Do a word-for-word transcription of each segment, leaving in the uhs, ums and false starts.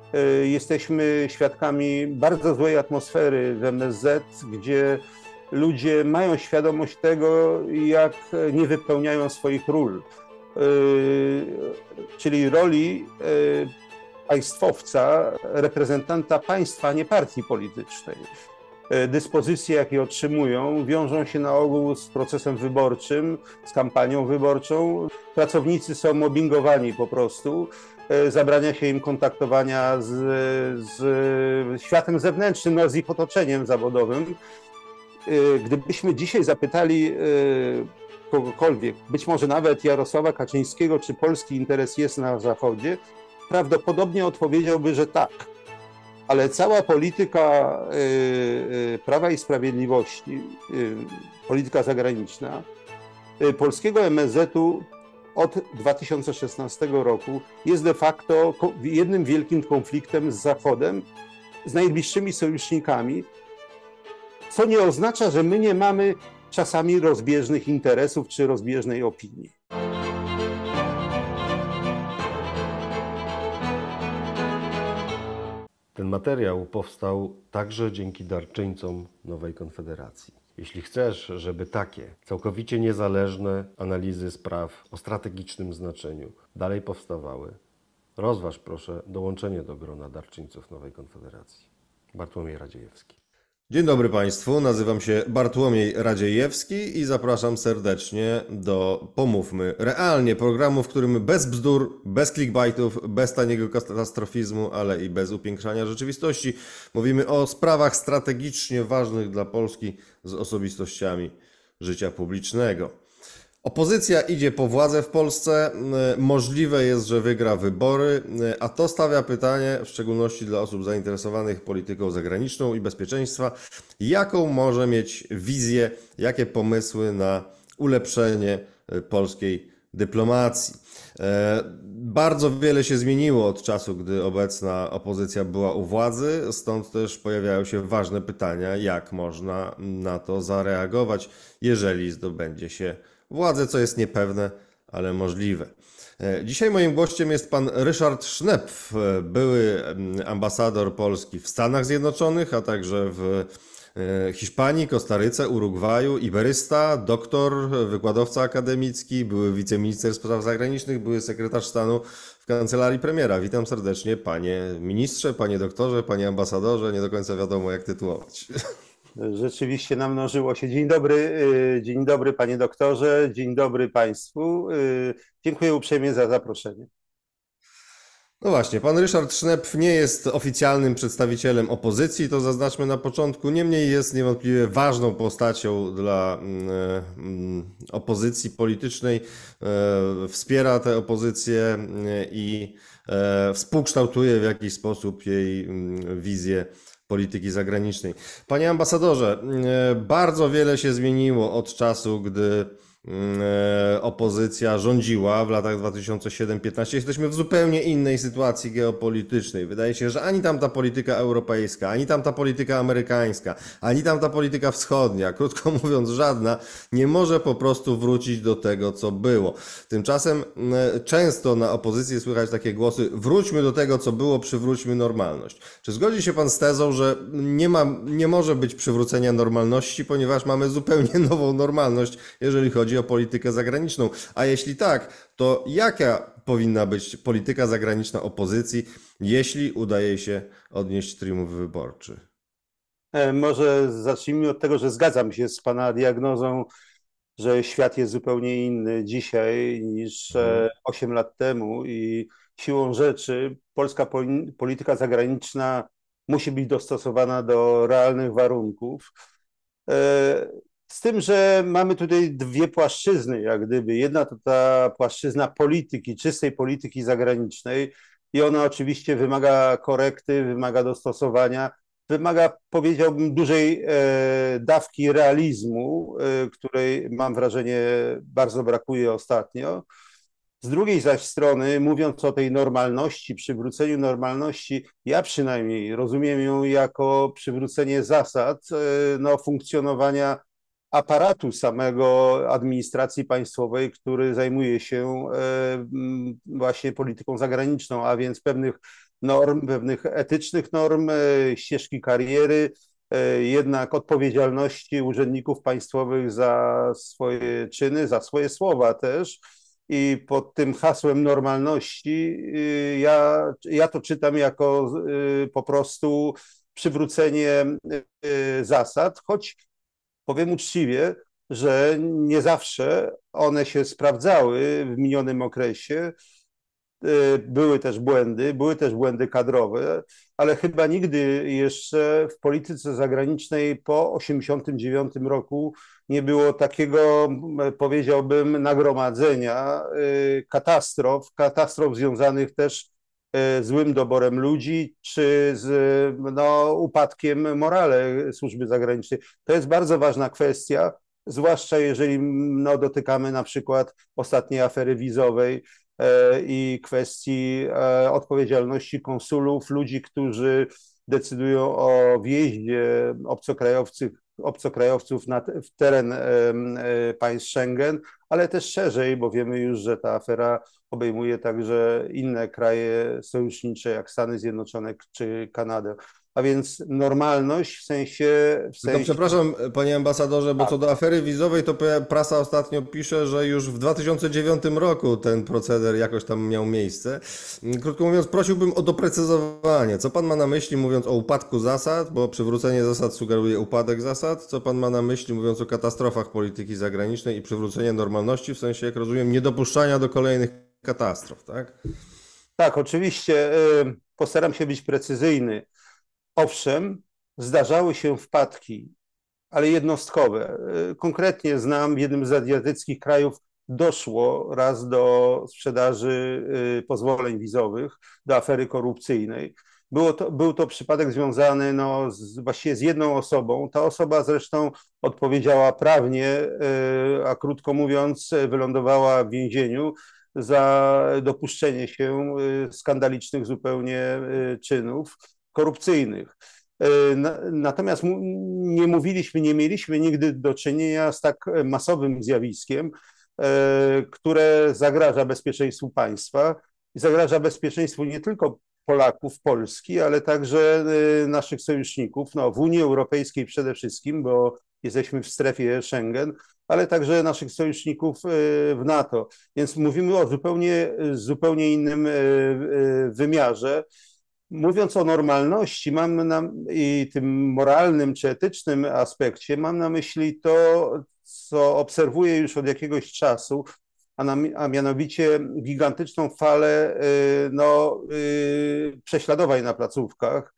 Jesteśmy świadkami bardzo złej atmosfery w M S Z, gdzie ludzie mają świadomość tego, jak nie wypełniają swoich ról, czyli roli państwowca, reprezentanta państwa, a nie partii politycznej. Dyspozycje, jakie otrzymują, wiążą się na ogół z procesem wyborczym, z kampanią wyborczą. Pracownicy są mobbingowani po prostu, zabrania się im kontaktowania z, z światem zewnętrznym, no, z ich otoczeniem zawodowym. Gdybyśmy dzisiaj zapytali kogokolwiek, być może nawet Jarosława Kaczyńskiego, czy polski interes jest na Zachodzie, prawdopodobnie odpowiedziałby, że tak. Ale cała polityka Prawa i Sprawiedliwości, polityka zagraniczna polskiego M S Z-u od dwa tysiące szesnastego roku jest de facto jednym wielkim konfliktem z Zachodem, z najbliższymi sojusznikami, co nie oznacza, że my nie mamy czasami rozbieżnych interesów czy rozbieżnej opinii. Ten materiał powstał także dzięki darczyńcom Nowej Konfederacji. Jeśli chcesz, żeby takie całkowicie niezależne analizy spraw o strategicznym znaczeniu dalej powstawały, rozważ proszę dołączenie do grona darczyńców Nowej Konfederacji. Bartłomiej Radziejewski. Dzień dobry Państwu, nazywam się Bartłomiej Radziejewski i zapraszam serdecznie do Pomówmy Realnie, programu, w którym bez bzdur, bez clickbaitów, bez taniego katastrofizmu, ale i bez upiększania rzeczywistości mówimy o sprawach strategicznie ważnych dla Polski z osobistościami życia publicznego. Opozycja idzie po władzę w Polsce, możliwe jest, że wygra wybory, a to stawia pytanie, w szczególności dla osób zainteresowanych polityką zagraniczną i bezpieczeństwa, jaką może mieć wizję, jakie pomysły na ulepszenie polskiej dyplomacji. Bardzo wiele się zmieniło od czasu, gdy obecna opozycja była u władzy, stąd też pojawiają się ważne pytania, jak można na to zareagować, jeżeli zdobędzie się władzę, co jest niepewne, ale możliwe. Dzisiaj moim gościem jest pan Ryszard Sznepf, były ambasador Polski w Stanach Zjednoczonych, a także w Hiszpanii, Kostaryce, Urugwaju, iberysta, doktor, wykładowca akademicki, były wiceminister spraw zagranicznych, były sekretarz stanu w kancelarii premiera. Witam serdecznie panie ministrze, panie doktorze, panie ambasadorze, nie do końca wiadomo jak tytułować. Rzeczywiście namnożyło się. Dzień dobry, dzień dobry panie doktorze, dzień dobry państwu. Dziękuję uprzejmie za zaproszenie. No właśnie, pan Ryszard Sznepf nie jest oficjalnym przedstawicielem opozycji, to zaznaczmy na początku, niemniej jest niewątpliwie ważną postacią dla opozycji politycznej, wspiera tę opozycję i współkształtuje w jakiś sposób jej wizję polityki zagranicznej. Panie ambasadorze, bardzo wiele się zmieniło od czasu, gdy opozycja rządziła w latach dwa tysiące siódmym do dwa tysiące piętnastego. Jesteśmy w zupełnie innej sytuacji geopolitycznej. Wydaje się, że ani tamta polityka europejska, ani tamta polityka amerykańska, ani tamta polityka wschodnia, krótko mówiąc żadna, nie może po prostu wrócić do tego, co było. Tymczasem często na opozycji słychać takie głosy: wróćmy do tego, co było, przywróćmy normalność. Czy zgodzi się pan z tezą, że nie ma, nie może być przywrócenia normalności, ponieważ mamy zupełnie nową normalność, jeżeli chodzi o politykę zagraniczną? A jeśli tak, to jaka powinna być polityka zagraniczna opozycji, jeśli udaje się odnieść triumf wyborczy? Może zacznijmy od tego, że zgadzam się z pana diagnozą, że świat jest zupełnie inny dzisiaj niż osiem lat temu i siłą rzeczy polska polityka zagraniczna musi być dostosowana do realnych warunków. Z tym, że mamy tutaj dwie płaszczyzny, jak gdyby. Jedna to ta płaszczyzna polityki, czystej polityki zagranicznej i ona oczywiście wymaga korekty, wymaga dostosowania, wymaga, powiedziałbym, dużej e, dawki realizmu, e, której mam wrażenie bardzo brakuje ostatnio. Z drugiej zaś strony, mówiąc o tej normalności, przywróceniu normalności, ja przynajmniej rozumiem ją jako przywrócenie zasad e, no, funkcjonowania aparatu samego administracji państwowej, który zajmuje się właśnie polityką zagraniczną, a więc pewnych norm, pewnych etycznych norm, ścieżki kariery, jednak odpowiedzialności urzędników państwowych za swoje czyny, za swoje słowa też. I pod tym hasłem normalności ja, ja to czytam jako po prostu przywrócenie zasad, choć powiem uczciwie, że nie zawsze one się sprawdzały w minionym okresie. Były też błędy, były też błędy kadrowe, ale chyba nigdy jeszcze w polityce zagranicznej po osiemdziesiątym dziewiątym roku nie było takiego, powiedziałbym, nagromadzenia katastrof, katastrof związanych też z złym doborem ludzi, czy z no, upadkiem morale służby zagranicznej. To jest bardzo ważna kwestia, zwłaszcza jeżeli no, dotykamy na przykład ostatniej afery wizowej i kwestii odpowiedzialności konsulów, ludzi, którzy decydują o wjeździe obcokrajowców, obcokrajowców na, w teren państw Schengen, ale też szerzej, bo wiemy już, że ta afera obejmuje także inne kraje sojusznicze, jak Stany Zjednoczone czy Kanadę. A więc normalność w sensie... W sensie... No przepraszam, panie ambasadorze, bo co do afery wizowej, to prasa ostatnio pisze, że już w dwa tysiące dziewiątym roku ten proceder jakoś tam miał miejsce. Krótko mówiąc, prosiłbym o doprecyzowanie. Co pan ma na myśli, mówiąc o upadku zasad, bo przywrócenie zasad sugeruje upadek zasad? Co pan ma na myśli, mówiąc o katastrofach polityki zagranicznej i przywrócenie normalności, w sensie, jak rozumiem, niedopuszczania do kolejnych katastrof, tak? Tak, oczywiście. Postaram się być precyzyjny. Owszem, zdarzały się wpadki, ale jednostkowe. Konkretnie znam, w jednym z azjatyckich krajów doszło raz do sprzedaży pozwoleń wizowych, do afery korupcyjnej. Było to, był to przypadek związany no, z, właściwie z jedną osobą. Ta osoba zresztą odpowiedziała prawnie, a krótko mówiąc wylądowała w więzieniu za dopuszczenie się skandalicznych zupełnie czynów korupcyjnych. Natomiast nie mówiliśmy, nie mieliśmy nigdy do czynienia z tak masowym zjawiskiem, które zagraża bezpieczeństwu państwa i zagraża bezpieczeństwu nie tylko Polaków, Polski, ale także naszych sojuszników, no, w Unii Europejskiej przede wszystkim, bo jesteśmy w strefie Schengen, ale także naszych sojuszników w NATO. Więc mówimy o zupełnie, zupełnie innym wymiarze. Mówiąc o normalności mam na, i tym moralnym czy etycznym aspekcie, mam na myśli to, co obserwuję już od jakiegoś czasu, a, na, a mianowicie gigantyczną falę no, prześladowań na placówkach.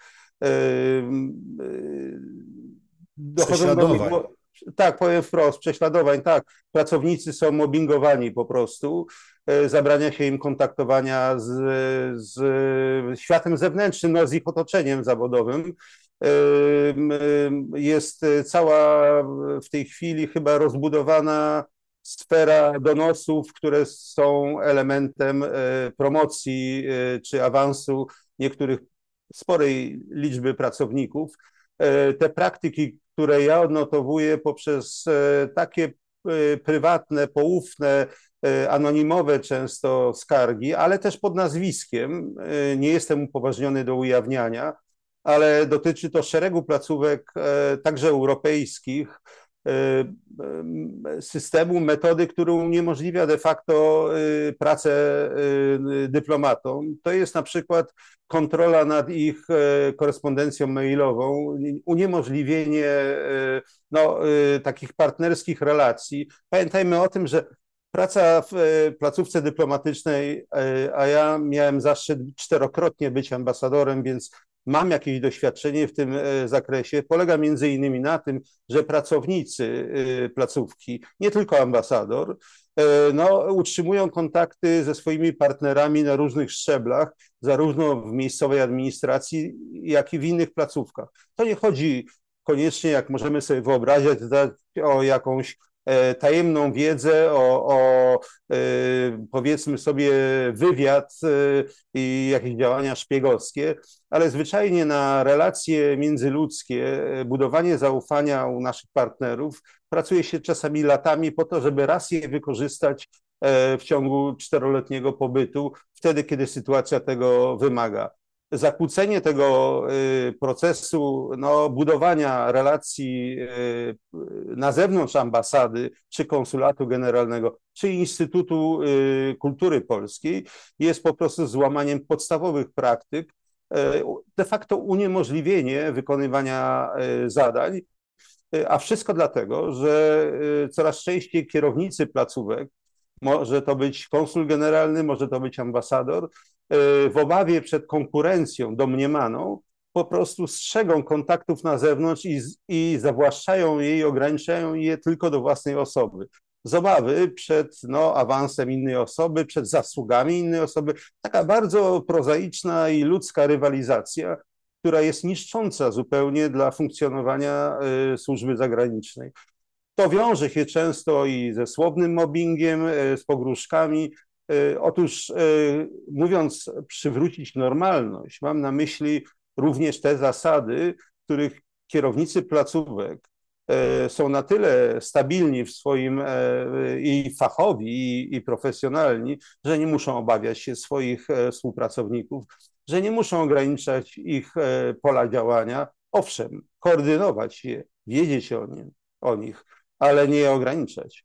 Prześladowań. Do, tak, powiem wprost, prześladowań, tak. Pracownicy są mobbingowani po prostu. Zabrania się im kontaktowania z, z światem zewnętrznym, no, z ich otoczeniem zawodowym. Jest cała w tej chwili chyba rozbudowana sfera donosów, które są elementem promocji czy awansu niektórych sporej liczby pracowników. Te praktyki, które ja odnotowuję poprzez takie prywatne, poufne, anonimowe często skargi, ale też pod nazwiskiem. Nie jestem upoważniony do ujawniania, ale dotyczy to szeregu placówek, także europejskich, systemu, metody, który uniemożliwia de facto pracę dyplomatom. To jest na przykład kontrola nad ich korespondencją mailową, uniemożliwienie no, takich partnerskich relacji. Pamiętajmy o tym, że praca w placówce dyplomatycznej, a ja miałem zaszczyt czterokrotnie być ambasadorem, więc mam jakieś doświadczenie w tym zakresie, polega między innymi na tym, że pracownicy placówki, nie tylko ambasador, no, utrzymują kontakty ze swoimi partnerami na różnych szczeblach, zarówno w miejscowej administracji, jak i w innych placówkach. To nie chodzi koniecznie, jak możemy sobie wyobrazić, o jakąś tajemną wiedzę, o, o powiedzmy sobie wywiad i jakieś działania szpiegowskie, ale zwyczajnie na relacje międzyludzkie, budowanie zaufania u naszych partnerów pracuje się czasami latami po to, żeby raz je wykorzystać w ciągu czteroletniego pobytu, wtedy, kiedy sytuacja tego wymaga. zakłócenie tego procesu no, budowania relacji na zewnątrz ambasady, czy konsulatu generalnego, czy Instytutu Kultury Polskiej jest po prostu złamaniem podstawowych praktyk, de facto uniemożliwienie wykonywania zadań, a wszystko dlatego, że coraz częściej kierownicy placówek, może to być konsul generalny, może to być ambasador, w obawie przed konkurencją domniemaną po prostu strzegą kontaktów na zewnątrz i, i zawłaszczają je i ograniczają je tylko do własnej osoby. Z obawy przed no, awansem innej osoby, przed zasługami innej osoby. Taka bardzo prozaiczna i ludzka rywalizacja, która jest niszcząca zupełnie dla funkcjonowania y, służby zagranicznej. To wiąże się często i ze słownym mobbingiem, y, z pogróżkami. Y, otóż y, mówiąc przywrócić normalność, mam na myśli również te zasady, których kierownicy placówek są na tyle stabilni w swoim i fachowi, i, i profesjonalni, że nie muszą obawiać się swoich współpracowników, że nie muszą ograniczać ich pola działania. Owszem, koordynować je, wiedzieć o, nim, o nich, ale nie je ograniczać.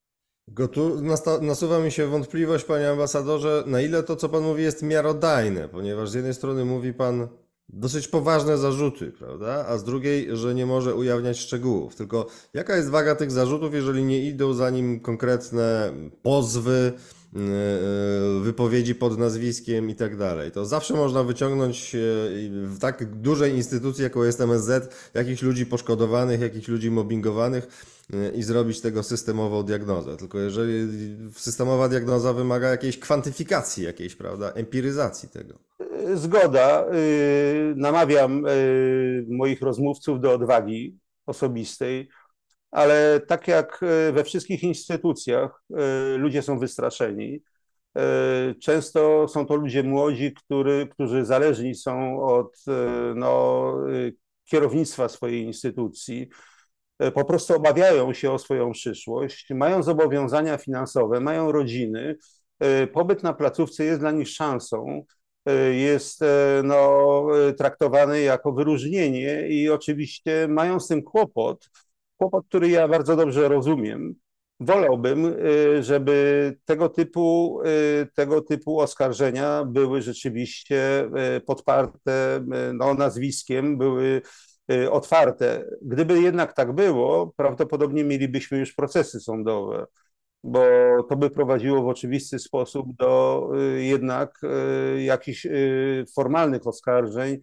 Tu nasuwa mi się wątpliwość, panie ambasadorze, na ile to, co pan mówi, jest miarodajne, ponieważ z jednej strony mówi pan dosyć poważne zarzuty, prawda? A z drugiej, że nie może ujawniać szczegółów. Tylko jaka jest waga tych zarzutów, jeżeli nie idą za nim konkretne pozwy, wypowiedzi pod nazwiskiem i tak dalej? To zawsze można wyciągnąć w tak dużej instytucji, jaką jest M S Z, jakichś ludzi poszkodowanych, jakichś ludzi mobbingowanych i zrobić tego systemową diagnozę. Tylko jeżeli systemowa diagnoza wymaga jakiejś kwantyfikacji, jakiejś, prawda, empiryzacji tego. Zgoda. Namawiam moich rozmówców do odwagi osobistej, ale tak jak we wszystkich instytucjach, ludzie są wystraszeni. Często są to ludzie młodzi, który, którzy zależni są od no, kierownictwa swojej instytucji. Po prostu obawiają się o swoją przyszłość, mają zobowiązania finansowe, mają rodziny. Pobyt na placówce jest dla nich szansą, jest no, traktowany jako wyróżnienie i oczywiście mają z tym kłopot, kłopot, który ja bardzo dobrze rozumiem. Wolałbym, żeby tego typu, tego typu oskarżenia były rzeczywiście podparte no, nazwiskiem, były otwarte. Gdyby jednak tak było, prawdopodobnie mielibyśmy już procesy sądowe, bo to by prowadziło w oczywisty sposób do jednak jakichś formalnych oskarżeń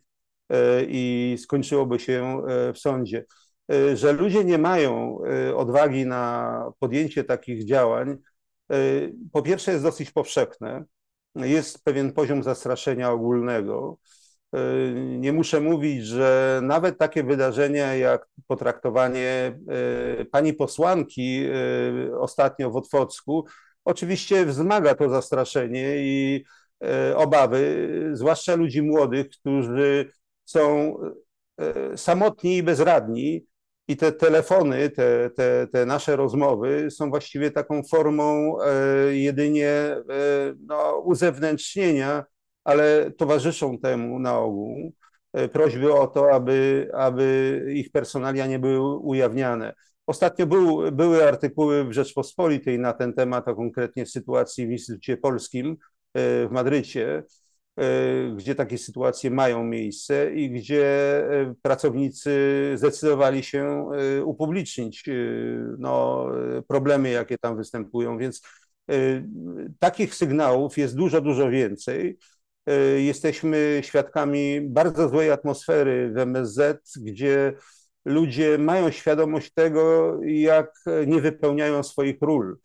i skończyłoby się w sądzie. Że ludzie nie mają odwagi na podjęcie takich działań, po pierwsze jest dosyć powszechne, jest pewien poziom zastraszenia ogólnego. Nie muszę mówić, że nawet takie wydarzenia jak potraktowanie pani posłanki ostatnio w Otwocku, oczywiście wzmaga to zastraszenie i obawy, zwłaszcza ludzi młodych, którzy są samotni i bezradni. I te telefony, te, te, te nasze rozmowy są właściwie taką formą jedynie no, uzewnętrznienia, ale towarzyszą temu na ogół prośby o to, aby, aby ich personalia nie były ujawniane. Ostatnio był, były artykuły w Rzeczpospolitej na ten temat, a konkretnie w sytuacji w Instytucie Polskim w Madrycie, gdzie takie sytuacje mają miejsce i gdzie pracownicy zdecydowali się upublicznić no, problemy, jakie tam występują. Więc takich sygnałów jest dużo, dużo więcej. Jesteśmy świadkami bardzo złej atmosfery w M S Z, gdzie ludzie mają świadomość tego, jak nie wypełniają swoich ról,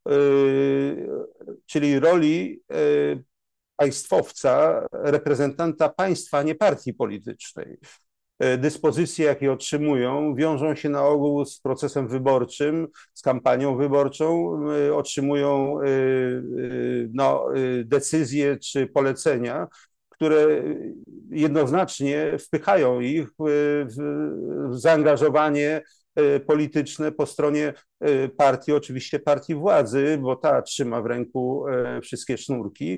czyli roli państwowca, reprezentanta państwa, a nie partii politycznej. Dyspozycje, jakie otrzymują, wiążą się na ogół z procesem wyborczym, z kampanią wyborczą, otrzymują no, decyzje czy polecenia, które jednoznacznie wpychają ich w zaangażowanie polityczne po stronie partii, oczywiście partii władzy, bo ta trzyma w ręku wszystkie sznurki.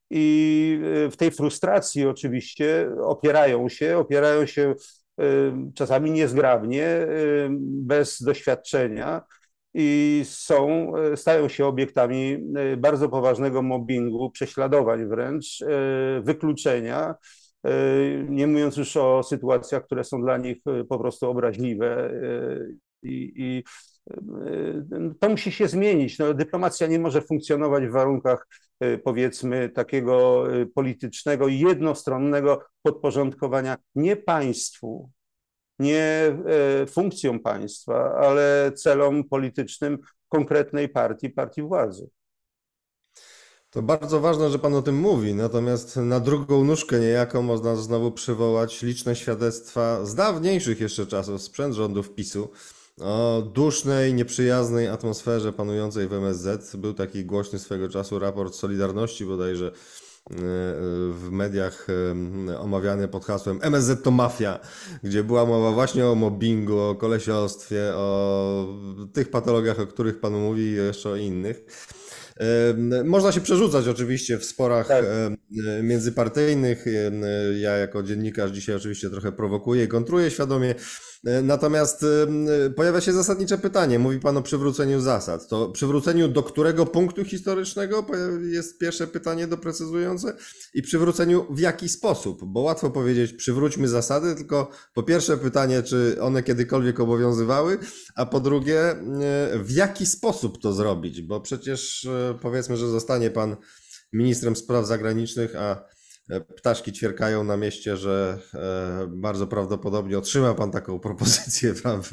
i w tej frustracji oczywiście opierają się, opierają się czasami niezgrabnie, bez doświadczenia i są, stają się obiektami bardzo poważnego mobbingu, prześladowań wręcz, wykluczenia, nie mówiąc już o sytuacjach, które są dla nich po prostu obraźliwe i, i to musi się zmienić. No, dyplomacja nie może funkcjonować w warunkach, powiedzmy, takiego politycznego, jednostronnego podporządkowania nie państwu, nie funkcjom państwa, ale celom politycznym konkretnej partii, partii władzy. To bardzo ważne, że Pan o tym mówi, natomiast na drugą nóżkę niejako można znowu przywołać liczne świadectwa z dawniejszych jeszcze czasów, sprzed rządów PiSu, o dusznej, nieprzyjaznej atmosferze panującej w M S Z. Był taki głośny swego czasu raport Solidarności bodajże w mediach omawiany pod hasłem M S Z to mafia, gdzie była mowa właśnie o mobbingu, o kolesiostwie, o tych patologiach, o których Pan mówi i jeszcze o innych. Można się przerzucać oczywiście w sporach tak. międzypartyjnych. Ja jako dziennikarz dzisiaj oczywiście trochę prowokuję i kontruję świadomie. Natomiast pojawia się zasadnicze pytanie. Mówi Pan o przywróceniu zasad. To przywróceniu do którego punktu historycznego jest pierwsze pytanie doprecyzujące i przywróceniu w jaki sposób? Bo łatwo powiedzieć przywróćmy zasady, tylko po pierwsze pytanie, czy one kiedykolwiek obowiązywały, a po drugie w jaki sposób to zrobić? Bo przecież powiedzmy, że zostanie Pan ministrem spraw zagranicznych, a ptaszki ćwierkają na mieście, że bardzo prawdopodobnie otrzyma Pan taką propozycję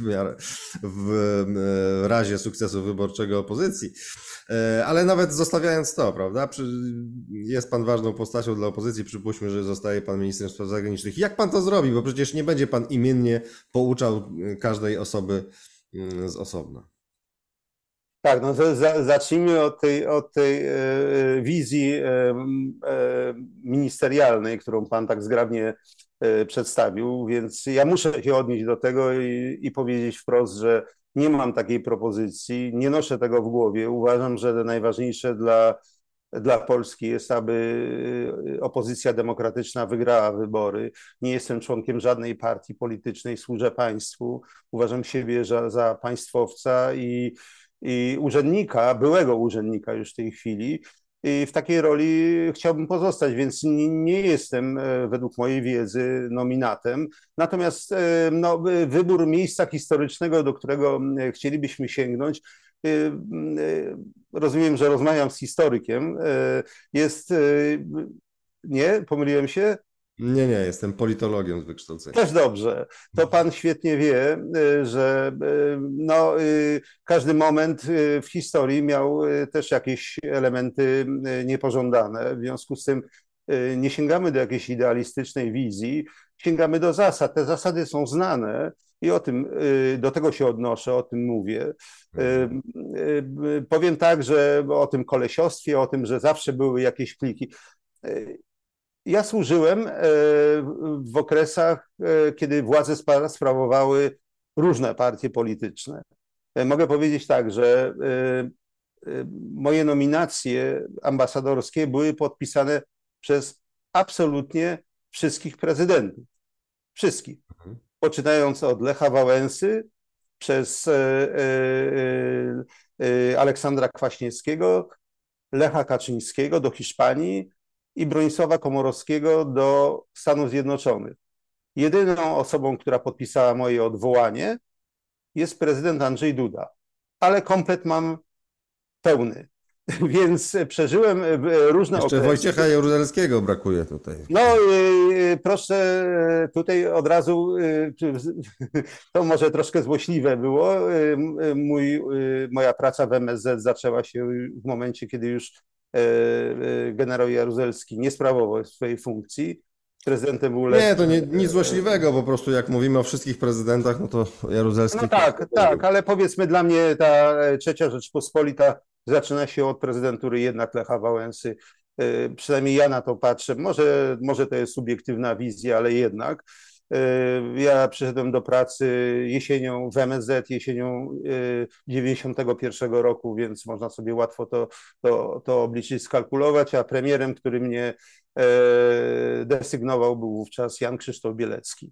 w razie sukcesu wyborczego opozycji. Ale nawet zostawiając to, prawda, jest Pan ważną postacią dla opozycji, przypuśćmy, że zostaje Pan ministrem spraw zagranicznych. Jak Pan to zrobi? Bo przecież nie będzie Pan imiennie pouczał każdej osoby z osobna. Tak, no to za, zacznijmy od tej, od tej e, wizji e, e, ministerialnej, którą Pan tak zgrabnie e, przedstawił, więc ja muszę się odnieść do tego i, i powiedzieć wprost, że nie mam takiej propozycji, nie noszę tego w głowie. Uważam, że najważniejsze dla, dla Polski jest, aby opozycja demokratyczna wygrała wybory. Nie jestem członkiem żadnej partii politycznej, służę państwu. Uważam siebie za, za państwowca i i urzędnika, byłego urzędnika już w tej chwili. I w takiej roli chciałbym pozostać, więc nie, nie jestem według mojej wiedzy nominatem. Natomiast no, wybór miejsca historycznego, do którego chcielibyśmy sięgnąć, rozumiem, że rozmawiam z historykiem, jest... Nie? Pomyliłem się? Nie, nie, jestem politologiem z wykształcenia. Też dobrze. To Pan świetnie wie, że no, każdy moment w historii miał też jakieś elementy niepożądane. W związku z tym nie sięgamy do jakiejś idealistycznej wizji, sięgamy do zasad. Te zasady są znane i o tym, do tego się odnoszę, o tym mówię. Mhm. Powiem tak, że o tym kolesiostwie, o tym, że zawsze były jakieś pliki. Ja służyłem w okresach, kiedy władzę sprawowały różne partie polityczne. Mogę powiedzieć tak, że moje nominacje ambasadorskie były podpisane przez absolutnie wszystkich prezydentów. Wszystkich. Poczynając od Lecha Wałęsy, przez Aleksandra Kwaśniewskiego, Lecha Kaczyńskiego do Hiszpanii, i Bronisława Komorowskiego do Stanów Zjednoczonych. Jedyną osobą, która podpisała moje odwołanie, jest prezydent Andrzej Duda, ale komplet mam pełny, więc przeżyłem różne Jeszcze okresy. Wojciecha Jaruzelskiego brakuje tutaj. No proszę, tutaj od razu, to może troszkę złośliwe było, Mój, moja praca w M S Z zaczęła się w momencie, kiedy już generał Jaruzelski nie sprawował swojej funkcji. Prezydentem był Lech. Nie, to nie, nic złośliwego, po prostu jak mówimy o wszystkich prezydentach, no to Jaruzelski... No tak, tak, ale powiedzmy dla mnie ta trzecia Rzeczpospolita zaczyna się od prezydentury jednak Lecha Wałęsy. Przynajmniej ja na to patrzę. Może, może to jest subiektywna wizja, ale jednak. Ja przyszedłem do pracy jesienią w M S Z, jesienią dziewięćdziesiątego pierwszego roku, więc można sobie łatwo to, to, to obliczyć, skalkulować, a premierem, który mnie desygnował, był wówczas Jan Krzysztof Bielecki.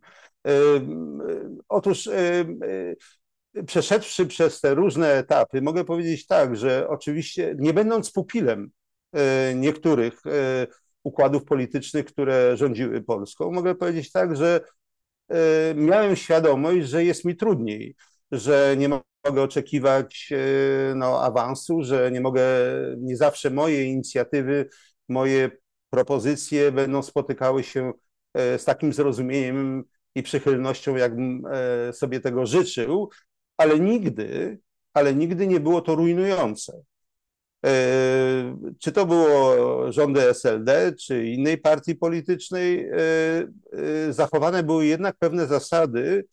Otóż przeszedłszy przez te różne etapy, mogę powiedzieć tak, że oczywiście nie będąc pupilem niektórych układów politycznych, które rządziły Polską, mogę powiedzieć tak, że miałem świadomość, że jest mi trudniej, że nie mogę oczekiwać no, awansu, że nie mogę, nie zawsze moje inicjatywy, moje propozycje będą spotykały się z takim zrozumieniem i przychylnością, jakbym sobie tego życzył, ale nigdy, ale nigdy nie było to rujnujące. Czy to było rządy S L D, czy innej partii politycznej, zachowane były jednak pewne zasady.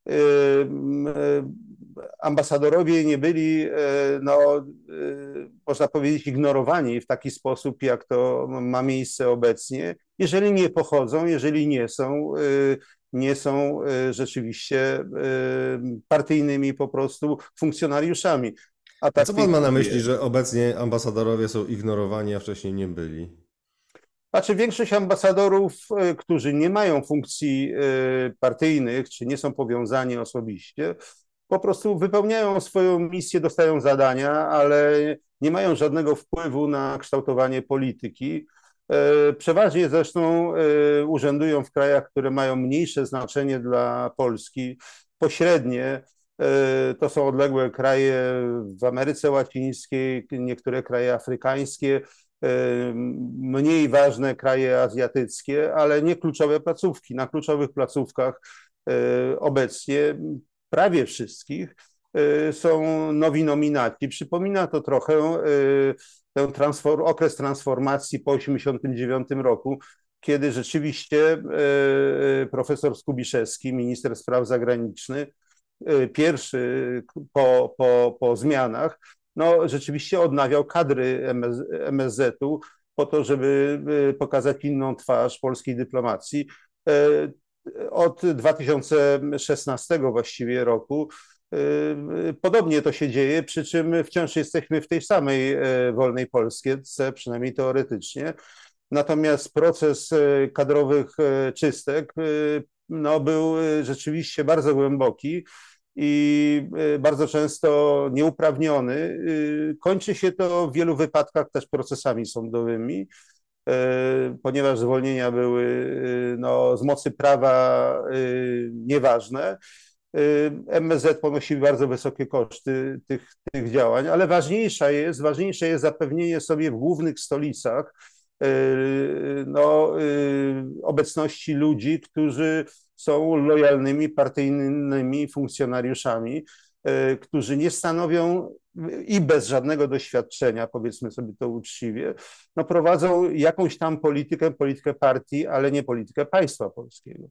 Ambasadorowie nie byli, no, można powiedzieć, ignorowani w taki sposób, jak to ma miejsce obecnie, jeżeli nie pochodzą, jeżeli nie są, nie są rzeczywiście partyjnymi po prostu funkcjonariuszami. A, tak a co pan ma na myśli, że obecnie ambasadorowie są ignorowani, a wcześniej nie byli? Znaczy większość ambasadorów, którzy nie mają funkcji partyjnych, czy nie są powiązani osobiście, po prostu wypełniają swoją misję, dostają zadania, ale nie mają żadnego wpływu na kształtowanie polityki. Przeważnie zresztą urzędują w krajach, które mają mniejsze znaczenie dla Polski, pośrednie. To są odległe kraje w Ameryce Łacińskiej, niektóre kraje afrykańskie, mniej ważne kraje azjatyckie, ale nie kluczowe placówki. Na kluczowych placówkach obecnie prawie wszystkich są nowi nominaci. Przypomina to trochę ten transform, okres transformacji po osiemdziesiątym dziewiątym roku, kiedy rzeczywiście profesor Skubiszewski, minister spraw zagranicznych, pierwszy po, po, po zmianach, no rzeczywiście odnawiał kadry M S Z-u po to, żeby pokazać inną twarz polskiej dyplomacji. Od dwa tysiące szesnastego właściwie roku podobnie to się dzieje, przy czym wciąż jesteśmy w tej samej wolnej Polsce, przynajmniej teoretycznie. Natomiast proces kadrowych czystek no, był rzeczywiście bardzo głęboki i bardzo często nieuprawniony. Kończy się to w wielu wypadkach też procesami sądowymi, ponieważ zwolnienia były no, z mocy prawa nieważne. M S Z ponosi bardzo wysokie koszty tych, tych działań, ale ważniejsza jest, ważniejsze jest zapewnienie sobie w głównych stolicach no, obecności ludzi, którzy są lojalnymi partyjnymi funkcjonariuszami, którzy nie stanowią i bez żadnego doświadczenia, powiedzmy sobie to uczciwie, no prowadzą jakąś tam politykę, politykę partii, ale nie politykę państwa polskiego.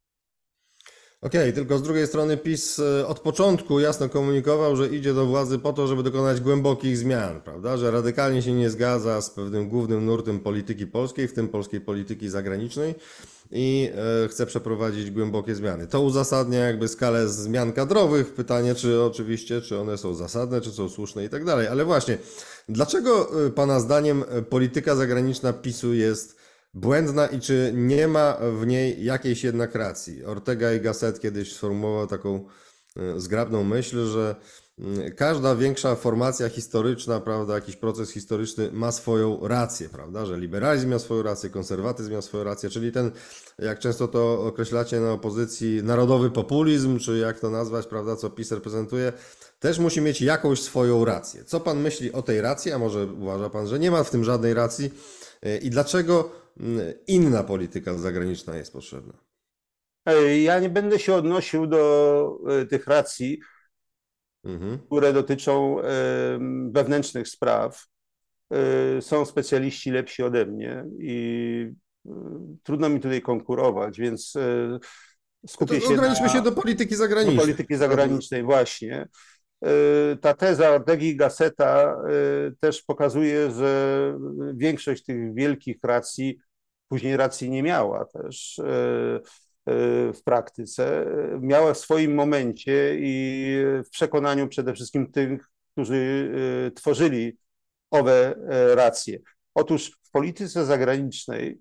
Okej, okay, tylko z drugiej strony PiS od początku jasno komunikował, że idzie do władzy po to, żeby dokonać głębokich zmian, prawda? Że radykalnie się nie zgadza z pewnym głównym nurtem polityki polskiej, w tym polskiej polityki zagranicznej i chce przeprowadzić głębokie zmiany. To uzasadnia jakby skalę zmian kadrowych. Pytanie, czy oczywiście, czy one są zasadne, czy są słuszne i tak dalej. Ale właśnie, dlaczego Pana zdaniem polityka zagraniczna PiSu jest błędna i czy nie ma w niej jakiejś jednak racji? Ortega y Gasset kiedyś sformułował taką zgrabną myśl, że każda większa formacja historyczna, prawda, jakiś proces historyczny ma swoją rację, prawda, że liberalizm ma swoją rację, konserwatyzm ma swoją rację, czyli ten, jak często to określacie na opozycji, narodowy populizm, czy jak to nazwać, prawda, co PiS reprezentuje, też musi mieć jakąś swoją rację. Co pan myśli o tej racji, a może uważa pan, że nie ma w tym żadnej racji i dlaczego inna polityka zagraniczna jest potrzebna? Ja nie będę się odnosił do tych racji, mhm. które dotyczą wewnętrznych spraw. Są specjaliści lepsi ode mnie i trudno mi tutaj konkurować, więc skupię się ograniczmy na, się do polityki zagranicznej. Do polityki zagranicznej, właśnie. Ta teza Ortegi i Gasseta też pokazuje, że większość tych wielkich racji później racji nie miała też. w praktyce, miała w swoim momencie i w przekonaniu przede wszystkim tych, którzy tworzyli owe racje. Otóż w polityce zagranicznej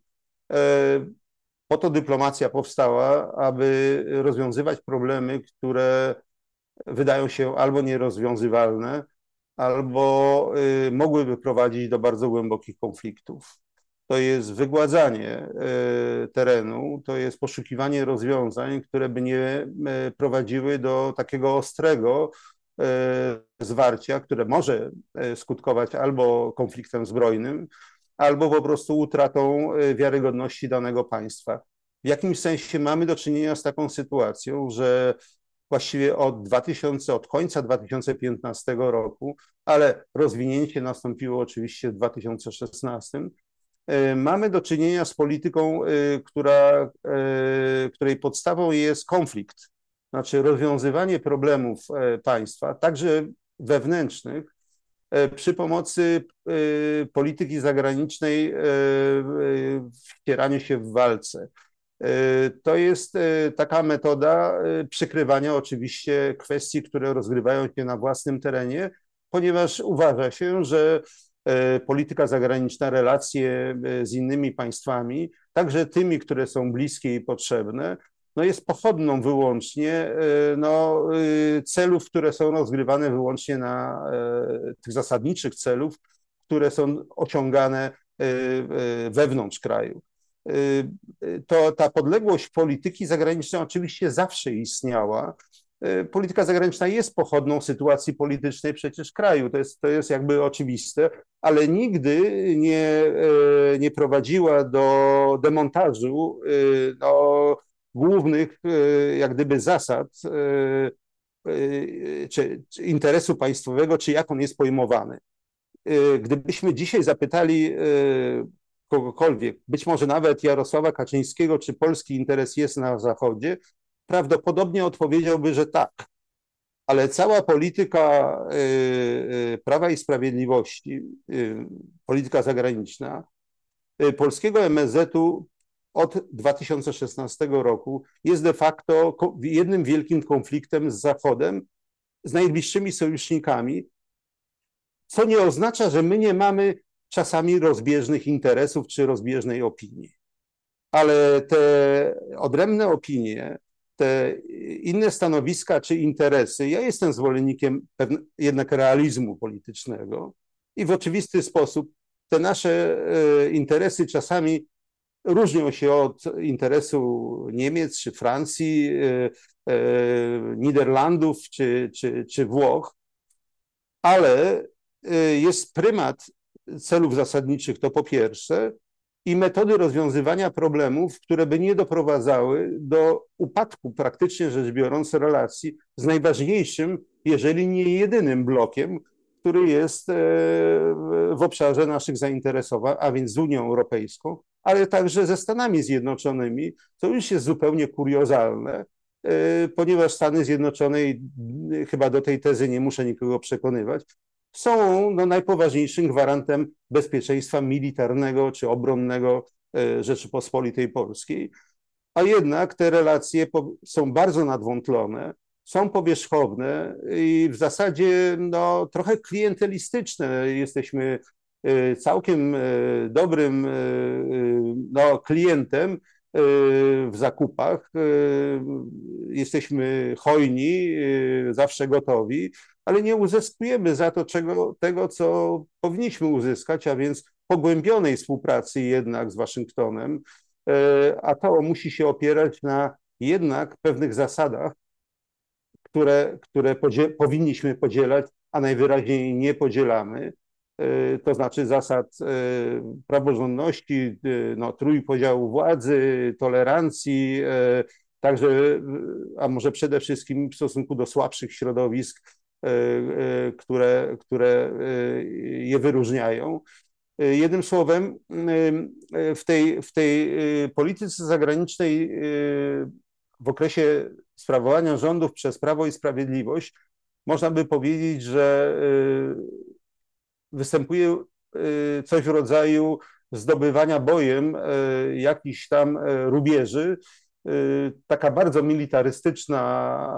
po to dyplomacja powstała, aby rozwiązywać problemy, które wydają się albo nierozwiązywalne, albo mogłyby prowadzić do bardzo głębokich konfliktów. To jest wygładzanie terenu, to jest poszukiwanie rozwiązań, które by nie prowadziły do takiego ostrego zwarcia, które może skutkować albo konfliktem zbrojnym, albo po prostu utratą wiarygodności danego państwa. W jakimś sensie mamy do czynienia z taką sytuacją, że właściwie od dwa tysiące, od końca dwa tysiące piętnastego roku, ale rozwinięcie nastąpiło oczywiście w dwa tysiące szesnastym, mamy do czynienia z polityką, która, której podstawą jest konflikt, znaczy rozwiązywanie problemów państwa, także wewnętrznych, przy pomocy polityki zagranicznej w wcieraniu się w walce. To jest taka metoda przykrywania oczywiście kwestii, które rozgrywają się na własnym terenie, ponieważ uważa się, że polityka zagraniczna, relacje z innymi państwami, także tymi, które są bliskie i potrzebne, no jest pochodną wyłącznie no, celów, które są rozgrywane wyłącznie na tych zasadniczych celów, które są osiągane wewnątrz kraju. To ta podległość polityki zagranicznej oczywiście zawsze istniała. Polityka zagraniczna jest pochodną sytuacji politycznej przecież kraju, to jest, to jest jakby oczywiste, ale nigdy nie, nie prowadziła do demontażu no, głównych jak gdyby zasad czy, czy interesu państwowego, czy jak on jest pojmowany. Gdybyśmy dzisiaj zapytali kogokolwiek, być może nawet Jarosława Kaczyńskiego, czy polski interes jest na Zachodzie, prawdopodobnie odpowiedziałby, że tak. Ale cała polityka Prawa i Sprawiedliwości, polityka zagraniczna polskiego M S Z-u od dwa tysiące szesnastego roku jest de facto jednym wielkim konfliktem z Zachodem, z najbliższymi sojusznikami, co nie oznacza, że my nie mamy czasami rozbieżnych interesów czy rozbieżnej opinii. Ale te odrębne opinie, te inne stanowiska czy interesy, ja jestem zwolennikiem jednak realizmu politycznego i w oczywisty sposób te nasze interesy czasami różnią się od interesu Niemiec czy Francji, Niderlandów czy, czy, czy Włoch, ale jest prymat celów zasadniczych, to po pierwsze, i metody rozwiązywania problemów, które by nie doprowadzały do upadku, praktycznie rzecz biorąc, relacji z najważniejszym, jeżeli nie jedynym blokiem, który jest w obszarze naszych zainteresowań, a więc z Unią Europejską, ale także ze Stanami Zjednoczonymi, co już jest zupełnie kuriozalne, ponieważ Stany Zjednoczone, chyba do tej tezy nie muszę nikogo przekonywać, są no, najpoważniejszym gwarantem bezpieczeństwa militarnego czy obronnego Rzeczypospolitej Polskiej, a jednak te relacje są bardzo nadwątlone, są powierzchowne i w zasadzie no, trochę klientelistyczne. Jesteśmy całkiem dobrym no, klientem w zakupach, jesteśmy hojni, zawsze gotowi, ale nie uzyskujemy za to czego, tego, co powinniśmy uzyskać, a więc pogłębionej współpracy jednak z Waszyngtonem, a to musi się opierać na jednak pewnych zasadach, które, które podzie powinniśmy podzielać, a najwyraźniej nie podzielamy. To znaczy zasad praworządności, no, trójpodziału władzy, tolerancji, także, a może przede wszystkim w stosunku do słabszych środowisk, które, które je wyróżniają. Jednym słowem, w tej, w tej polityce zagranicznej w okresie sprawowania rządów przez Prawo i Sprawiedliwość można by powiedzieć, że występuje coś w rodzaju zdobywania bojem jakichś tam rubieży taka bardzo militarystyczna,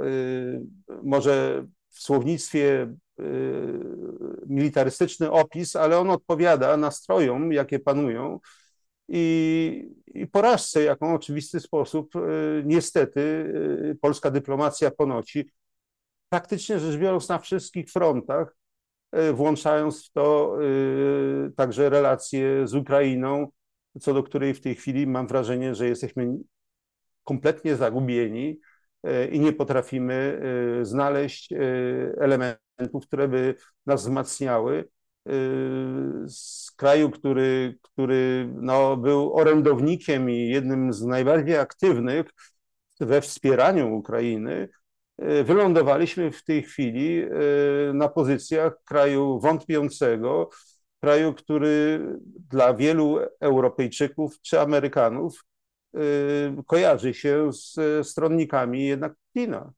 może w słownictwie militarystyczny opis, ale on odpowiada nastrojom, jakie panują i, i porażce, jaką w oczywisty sposób niestety polska dyplomacja ponosi, praktycznie rzecz biorąc na wszystkich frontach, włączając w to także relacje z Ukrainą, co do której w tej chwili mam wrażenie, że jesteśmy kompletnie zagubieni i nie potrafimy znaleźć elementów, które by nas wzmacniały. Z kraju, który, który no, był orędownikiem i jednym z najbardziej aktywnych we wspieraniu Ukrainy, wylądowaliśmy w tej chwili na pozycjach kraju wątpiącego, kraju, który dla wielu Europejczyków czy Amerykanów kojarzy się z stronnikami jednak Putina.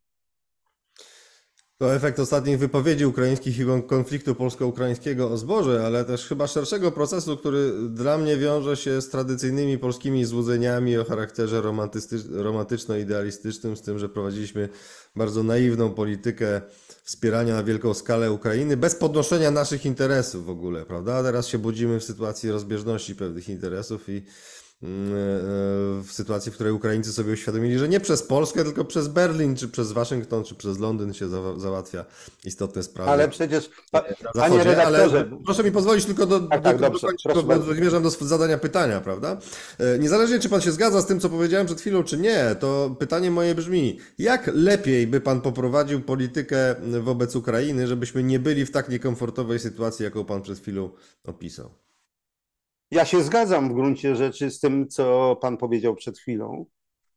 To efekt ostatnich wypowiedzi ukraińskich i konfliktu polsko-ukraińskiego o zboże, ale też chyba szerszego procesu, który dla mnie wiąże się z tradycyjnymi polskimi złudzeniami o charakterze romantyczno-idealistycznym, z tym, że prowadziliśmy bardzo naiwną politykę wspierania na wielką skalę Ukrainy, bez podnoszenia naszych interesów w ogóle, prawda? A teraz się budzimy w sytuacji rozbieżności pewnych interesów i w sytuacji, w której Ukraińcy sobie uświadomili, że nie przez Polskę, tylko przez Berlin, czy przez Waszyngton, czy przez Londyn się załatwia istotne sprawy. Ale przecież, pa, panie redaktorze... Ale proszę mi pozwolić tylko do, tak, do, tak, do, dobrze, do, do, do, zmierzam do zadania pytania, prawda? Niezależnie, czy pan się zgadza z tym, co powiedziałem przed chwilą, czy nie, to pytanie moje brzmi, jak lepiej by pan poprowadził politykę wobec Ukrainy, żebyśmy nie byli w tak niekomfortowej sytuacji, jaką pan przed chwilą opisał? Ja się zgadzam w gruncie rzeczy z tym, co pan powiedział przed chwilą.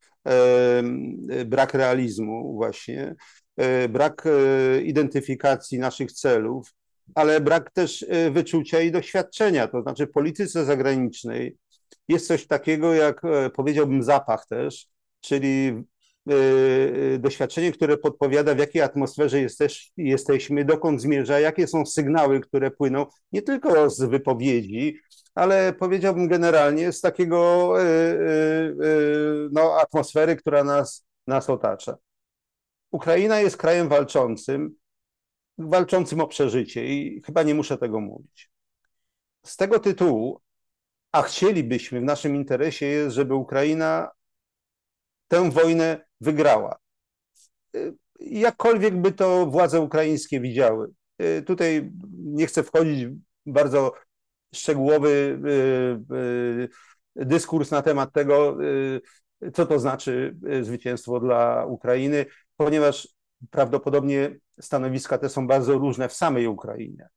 Brak realizmu właśnie, brak identyfikacji naszych celów, ale brak też wyczucia i doświadczenia. To znaczy w polityce zagranicznej jest coś takiego, jak powiedziałbym zapach też, czyli doświadczenie, które podpowiada, w jakiej atmosferze jesteś, jesteśmy, dokąd zmierza, jakie są sygnały, które płyną nie tylko z wypowiedzi, ale powiedziałbym generalnie z takiego no, atmosfery, która nas, nas otacza. Ukraina jest krajem walczącym, walczącym o przeżycie i chyba nie muszę tego mówić. Z tego tytułu, a chcielibyśmy, w naszym interesie jest, żeby Ukraina tę wojnę wygrała. Jakkolwiek by to władze ukraińskie widziały. Tutaj nie chcę wchodzić w bardzo szczegółowy dyskurs na temat tego, co to znaczy zwycięstwo dla Ukrainy, ponieważ prawdopodobnie stanowiska te są bardzo różne w samej Ukrainie.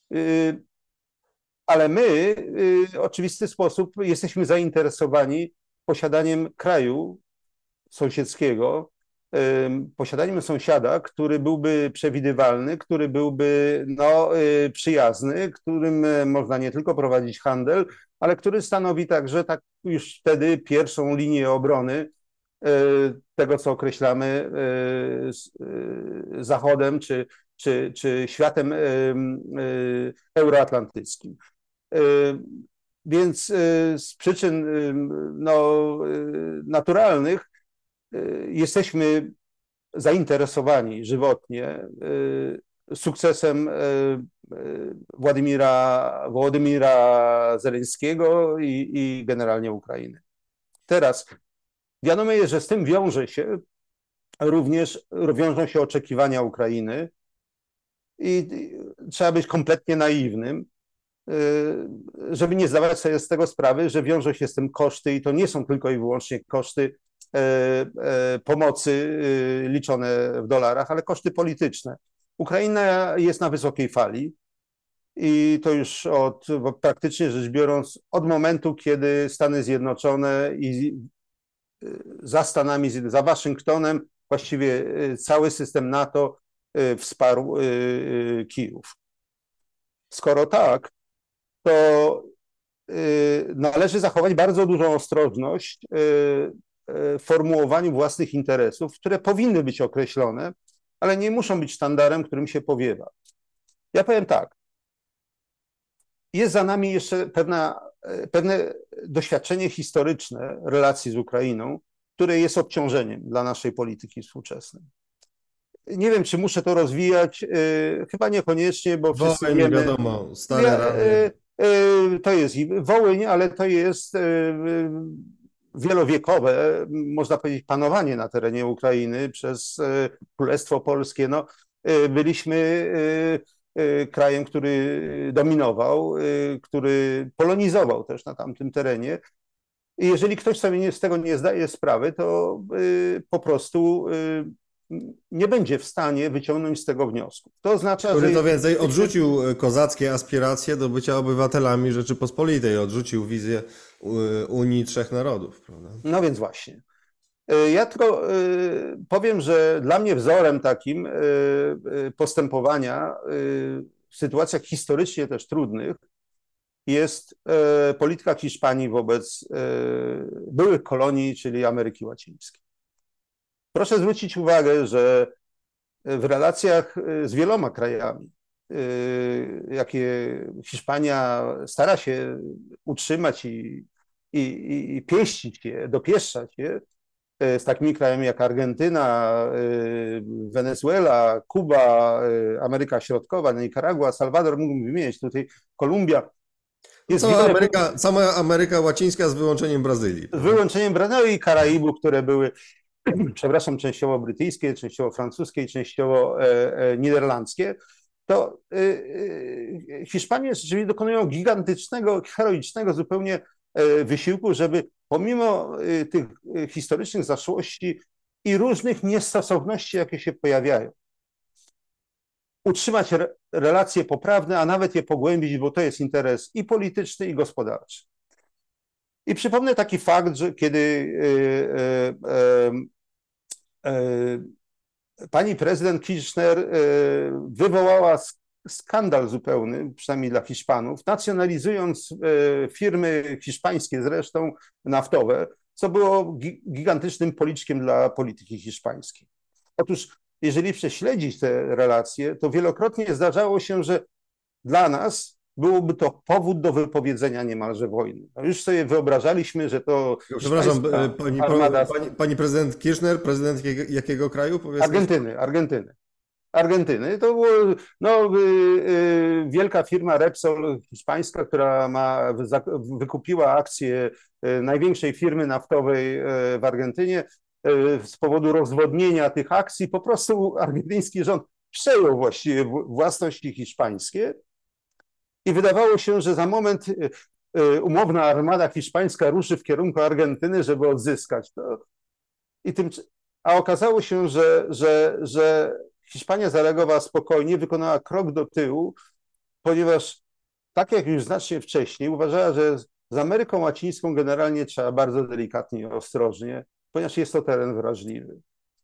Ale my w oczywisty sposób jesteśmy zainteresowani posiadaniem kraju sąsiedzkiego, posiadaniem sąsiada, który byłby przewidywalny, który byłby no, przyjazny, którym można nie tylko prowadzić handel, ale który stanowi także tak już wtedy pierwszą linię obrony tego, co określamy Zachodem czy, czy, czy światem euroatlantyckim. Więc z przyczyn no, naturalnych jesteśmy zainteresowani żywotnie sukcesem Władimira, Wołodymira Zeleńskiego i, i generalnie Ukrainy. Teraz wiadomo jest, że z tym wiąże się również, wiążą się oczekiwania Ukrainy i trzeba być kompletnie naiwnym, żeby nie zdawać sobie z tego sprawy, że wiążą się z tym koszty i to nie są tylko i wyłącznie koszty pomocy liczone w dolarach, ale koszty polityczne. Ukraina jest na wysokiej fali i to już od, praktycznie rzecz biorąc, od momentu, kiedy Stany Zjednoczone i za Stanami, za Waszyngtonem właściwie cały system NATO wsparł Kijów. Skoro tak, to należy zachować bardzo dużą ostrożność w formułowaniu własnych interesów, które powinny być określone, ale nie muszą być sztandarem, którym się powiewa. Ja powiem tak, jest za nami jeszcze pewna, pewne doświadczenie historyczne relacji z Ukrainą, które jest obciążeniem dla naszej polityki współczesnej. Nie wiem, czy muszę to rozwijać, chyba niekoniecznie, bo wszyscy Wołyń, wiemy... wiadomo, stare Ja, rany. To jest i Wołyń, ale to jest wielowiekowe, można powiedzieć, panowanie na terenie Ukrainy przez Królestwo Polskie. No, byliśmy krajem, który dominował, który polonizował też na tamtym terenie. I jeżeli ktoś sobie z tego nie zdaje sprawy, to po prostu nie będzie w stanie wyciągnąć z tego wniosku. To oznacza, Który że... to więcej odrzucił kozackie aspiracje do bycia obywatelami Rzeczypospolitej, odrzucił wizję Unii Trzech Narodów, prawda? No więc właśnie. Ja tylko powiem, że dla mnie wzorem takim postępowania w sytuacjach historycznie też trudnych jest polityka Hiszpanii wobec byłych kolonii, czyli Ameryki Łacińskiej. Proszę zwrócić uwagę, że w relacjach z wieloma krajami, jakie Hiszpania stara się utrzymać i, i, i pieścić je, dopieszczać je, z takimi krajami jak Argentyna, Wenezuela, Kuba, Ameryka Środkowa, Nikaragua, Salwador, mógłbym wymienić tutaj, Kolumbia. Jest cała, wiele... Ameryka, cała Ameryka Łacińska z wyłączeniem Brazylii. Z wyłączeniem Brazylii i Karaibów, które były, przepraszam, częściowo brytyjskie, częściowo francuskie i częściowo e, e, niderlandzkie, to e, e, Hiszpanie rzeczywiście dokonują gigantycznego, heroicznego zupełnie e, wysiłku, żeby pomimo e, tych e, historycznych zaszłości i różnych niestosowności, jakie się pojawiają, utrzymać re, relacje poprawne, a nawet je pogłębić, bo to jest interes i polityczny, i gospodarczy. I przypomnę taki fakt, że kiedy e, e, e, pani prezydent Kirchner e, wywołała skandal zupełny, przynajmniej dla Hiszpanów, nacjonalizując e, firmy hiszpańskie zresztą naftowe, co było gi gigantycznym policzkiem dla polityki hiszpańskiej. Otóż jeżeli prześledzić te relacje, to wielokrotnie zdarzało się, że dla nas byłoby to powód do wypowiedzenia niemalże wojny. No już sobie wyobrażaliśmy, że to... Przepraszam, pani, armada... pani, pani prezydent Kirchner, prezydent jakiego kraju? Powiedzmy? Argentyny, Argentyny. Argentyny. To była no, y, y, wielka firma Repsol hiszpańska, która ma, wykupiła akcje y, największej firmy naftowej y, w Argentynie. Y, z powodu rozwodnienia tych akcji po prostu argentyński rząd przejął właściwie własności hiszpańskie. I wydawało się, że za moment umowna armada hiszpańska ruszy w kierunku Argentyny, żeby odzyskać to. I tym, a okazało się, że, że, że Hiszpania zareagowała spokojnie, wykonała krok do tyłu, ponieważ tak jak już znacznie wcześniej uważała, że z Ameryką Łacińską generalnie trzeba bardzo delikatnie i ostrożnie, ponieważ jest to teren wrażliwy.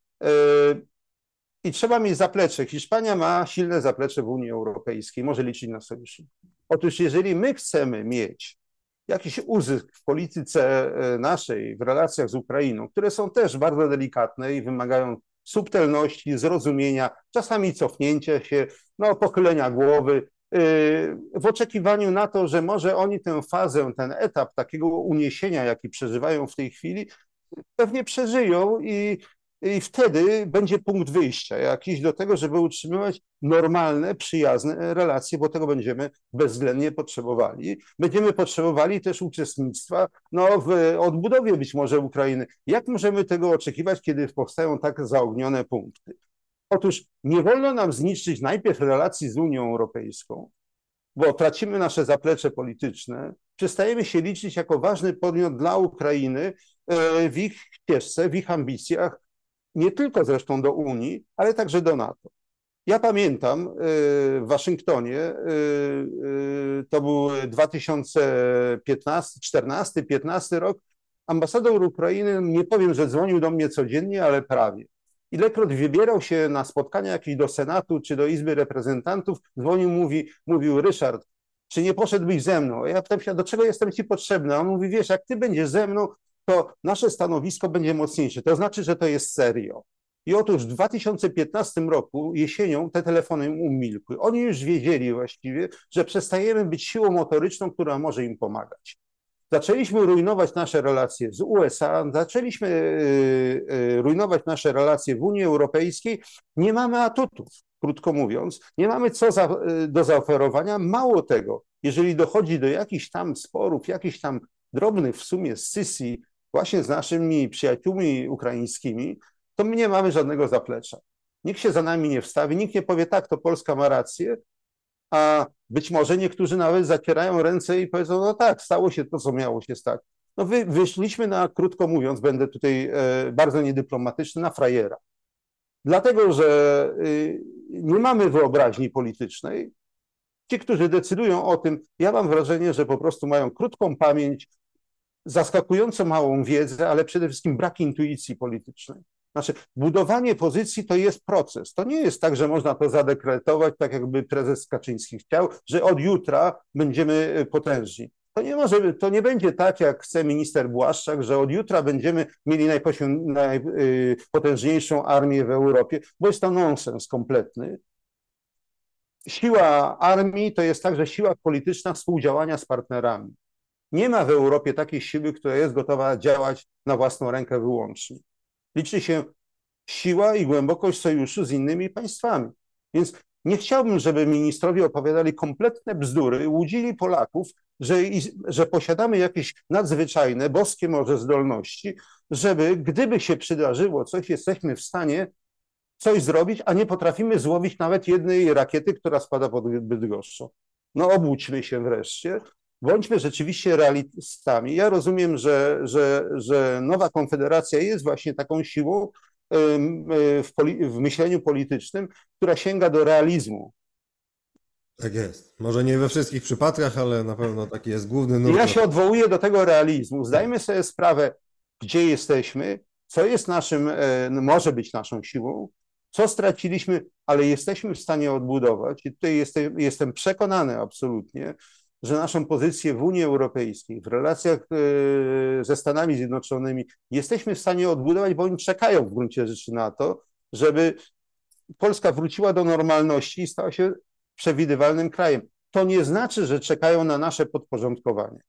I trzeba mieć zaplecze. Hiszpania ma silne zaplecze w Unii Europejskiej, może liczyć na sojuszników. Otóż jeżeli my chcemy mieć jakiś uzysk w polityce naszej, w relacjach z Ukrainą, które są też bardzo delikatne i wymagają subtelności, zrozumienia, czasami cofnięcia się, no, pochylenia głowy, w oczekiwaniu na to, że może oni tę fazę, ten etap takiego uniesienia, jaki przeżywają w tej chwili, pewnie przeżyją i I wtedy będzie punkt wyjścia jakiś do tego, żeby utrzymywać normalne, przyjazne relacje, bo tego będziemy bezwzględnie potrzebowali. Będziemy potrzebowali też uczestnictwa no, w odbudowie być może Ukrainy. Jak możemy tego oczekiwać, kiedy powstają tak zaognione punkty? Otóż nie wolno nam zniszczyć najpierw relacji z Unią Europejską, bo tracimy nasze zaplecze polityczne, przestajemy się liczyć jako ważny podmiot dla Ukrainy w ich ścieżce, w ich ambicjach, nie tylko zresztą do Unii, ale także do NATO. Ja pamiętam w Waszyngtonie, to był dwa tysiące piętnasty, czternasty, piętnasty rok, ambasador Ukrainy, nie powiem, że dzwonił do mnie codziennie, ale prawie. Ilekroć wybierał się na spotkania jakieś do Senatu czy do Izby Reprezentantów, dzwonił, mówi, mówił: Ryszard, czy nie poszedłbyś ze mną? Ja pytam się, do czego jestem ci potrzebny? A on mówi: wiesz, jak ty będziesz ze mną, to nasze stanowisko będzie mocniejsze. To znaczy, że to jest serio. I otóż w dwa tysiące piętnastym roku jesienią te telefony umilkły. Oni już wiedzieli właściwie, że przestajemy być siłą motoryczną, która może im pomagać. Zaczęliśmy rujnować nasze relacje z U S A, zaczęliśmy rujnować nasze relacje w Unii Europejskiej. Nie mamy atutów, krótko mówiąc, nie mamy co za, do zaoferowania. Mało tego, jeżeli dochodzi do jakichś tam sporów, jakichś tam drobnych w sumie scysji właśnie z naszymi przyjaciółmi ukraińskimi, to my nie mamy żadnego zaplecza. Nikt się za nami nie wstawi, nikt nie powie tak, to Polska ma rację, a być może niektórzy nawet zacierają ręce i powiedzą, no tak, stało się to, co miało się stać. No wy, wyszliśmy na, krótko mówiąc, będę tutaj e, bardzo niedyplomatyczny, na frajera. Dlatego, że y, nie mamy wyobraźni politycznej. Ci, którzy decydują o tym, ja mam wrażenie, że po prostu mają krótką pamięć, zaskakująco małą wiedzę, ale przede wszystkim brak intuicji politycznej. Znaczy, budowanie pozycji to jest proces. To nie jest tak, że można to zadekretować, tak jakby prezes Kaczyński chciał, że od jutra będziemy potężni. To nie może, to nie będzie tak, jak chce minister Błaszczak, że od jutra będziemy mieli najpotężniejszą armię w Europie, bo jest to nonsens kompletny. Siła armii to jest także siła polityczna współdziałania z partnerami. Nie ma w Europie takiej siły, która jest gotowa działać na własną rękę wyłącznie. Liczy się siła i głębokość sojuszu z innymi państwami. Więc nie chciałbym, żeby ministrowie opowiadali kompletne bzdury, łudzili Polaków, że, że posiadamy jakieś nadzwyczajne, boskie może zdolności, żeby gdyby się przydarzyło coś, jesteśmy w stanie coś zrobić, a nie potrafimy złowić nawet jednej rakiety, która spada pod Bydgoszczą. No obudźmy się wreszcie. Bądźmy rzeczywiście realistami. Ja rozumiem, że, że, że nowa Konfederacja jest właśnie taką siłą w, poli- w myśleniu politycznym, która sięga do realizmu. Tak jest. Może nie we wszystkich przypadkach, ale na pewno taki jest główny nurt. Ja się odwołuję do tego realizmu. Zdajmy sobie sprawę, gdzie jesteśmy, co jest naszym, może być naszą siłą, co straciliśmy, ale jesteśmy w stanie odbudować. I tutaj jestem, jestem przekonany absolutnie, że naszą pozycję w Unii Europejskiej, w relacjach ze Stanami Zjednoczonymi jesteśmy w stanie odbudować, bo oni czekają w gruncie rzeczy na to, żeby Polska wróciła do normalności i stała się przewidywalnym krajem. To nie znaczy, że czekają na nasze podporządkowanie.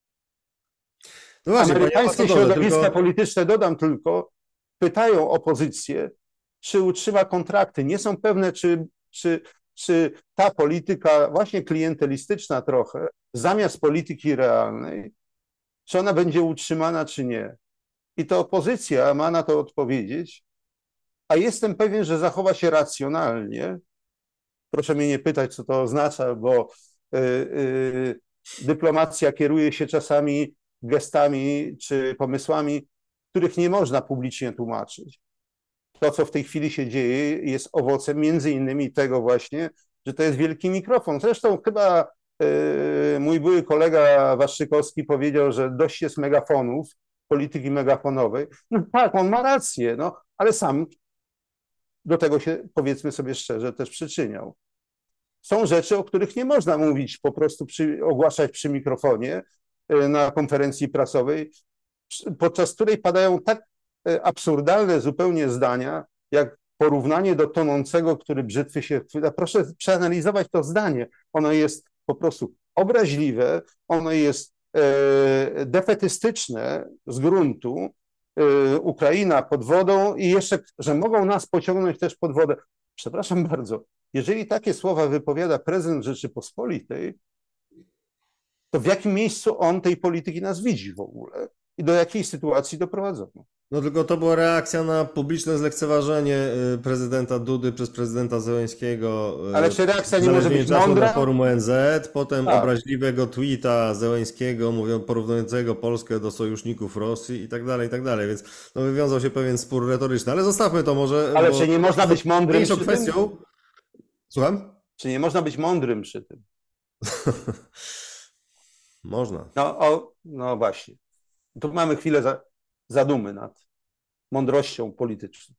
No właśnie, Amerykańskie panie środowiska tylko... polityczne, dodam tylko, pytają opozycję, czy utrzyma kontrakty. Nie są pewne, czy, czy, czy ta polityka właśnie klientelistyczna trochę, zamiast polityki realnej, czy ona będzie utrzymana, czy nie. I to opozycja ma na to odpowiedzieć, a jestem pewien, że zachowa się racjonalnie. Proszę mnie nie pytać, co to oznacza, bo y, y, dyplomacja kieruje się czasami gestami czy pomysłami, których nie można publicznie tłumaczyć. To, co w tej chwili się dzieje, jest owocem między innymi tego właśnie, że to jest wielki mikrofon. Zresztą chyba y, mój były kolega Waszczykowski powiedział, że dość jest megafonów, polityki megafonowej. No tak, on ma rację, no, ale sam do tego się, powiedzmy sobie szczerze, też przyczyniał. Są rzeczy, o których nie można mówić, po prostu przy, ogłaszać przy mikrofonie na konferencji prasowej, podczas której padają tak absurdalne zupełnie zdania, jak porównanie do tonącego, który brzytwy się chwyta. Proszę przeanalizować to zdanie. Ono jest po prostu obraźliwe, ono jest e, defetystyczne z gruntu. E, Ukraina pod wodą i jeszcze, że mogą nas pociągnąć też pod wodę. Przepraszam bardzo, jeżeli takie słowa wypowiada prezydent Rzeczypospolitej, to w jakim miejscu on tej polityki nas widzi w ogóle i do jakiej sytuacji doprowadzono? No tylko to była reakcja na publiczne zlekceważenie prezydenta Dudy przez prezydenta Zełenskiego. Ale czy reakcja nie może być mądra? Na forum O N Z, potem tak. obraźliwego tweeta Zełenskiego, mówiąc, porównującego Polskę do sojuszników Rosji i tak dalej, i tak dalej, więc no, wywiązał się pewien spór retoryczny, ale zostawmy to może. Ale czy nie można być mądrym przy kwestią... tym? Słucham? Czy nie można być mądrym przy tym? Można. No, o, no właśnie. Tu mamy chwilę za, zadumy nad mądrością polityczną.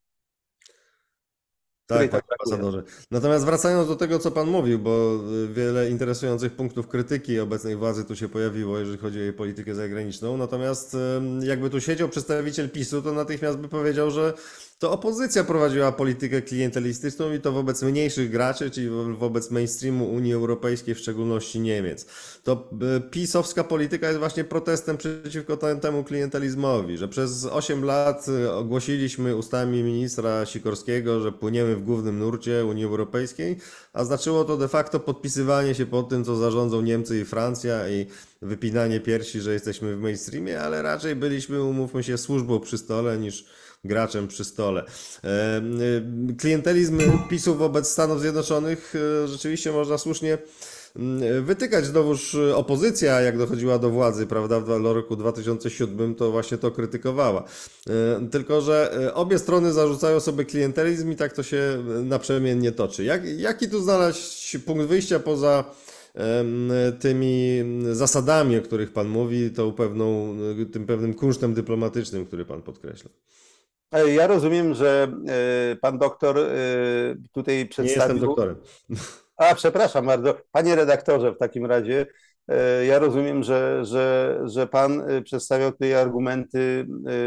Tak, panie ambasadorze. Natomiast wracając do tego, co pan mówił, bo wiele interesujących punktów krytyki obecnej władzy tu się pojawiło, jeżeli chodzi o jej politykę zagraniczną. Natomiast jakby tu siedział przedstawiciel PiSu, to natychmiast by powiedział, że To opozycja prowadziła politykę klientelistyczną i to wobec mniejszych graczy, czyli wo- wobec mainstreamu Unii Europejskiej, w szczególności Niemiec. To e, pisowska polityka jest właśnie protestem przeciwko te- temu klientelizmowi, że przez osiem lat e, ogłosiliśmy ustami ministra Sikorskiego, że płyniemy w głównym nurcie Unii Europejskiej, a znaczyło to de facto podpisywanie się pod tym, co zarządzą Niemcy i Francja i wypinanie piersi, że jesteśmy w mainstreamie, ale raczej byliśmy, umówmy się, służbą przy stole niż graczem przy stole. E, e, Klientelizm PiSu wobec Stanów Zjednoczonych e, rzeczywiście można słusznie mm, wytykać. Znowuż opozycja, jak dochodziła do władzy, prawda, w roku dwa tysiące siódmym, to właśnie to krytykowała. E, Tylko że e, obie strony zarzucają sobie klientelizm i tak to się naprzemiennie toczy. Jak, jaki tu znaleźć punkt wyjścia poza em, tymi zasadami, o których Pan mówi, tą pewną, tym pewnym kunsztem dyplomatycznym, który Pan podkreśla? E, Ja rozumiem, że e, pan doktor e, tutaj Nie jestem przedstawił. doktorem. A, przepraszam bardzo. Panie redaktorze, w takim razie e, ja rozumiem, że, że, że pan e, przedstawiał tutaj argumenty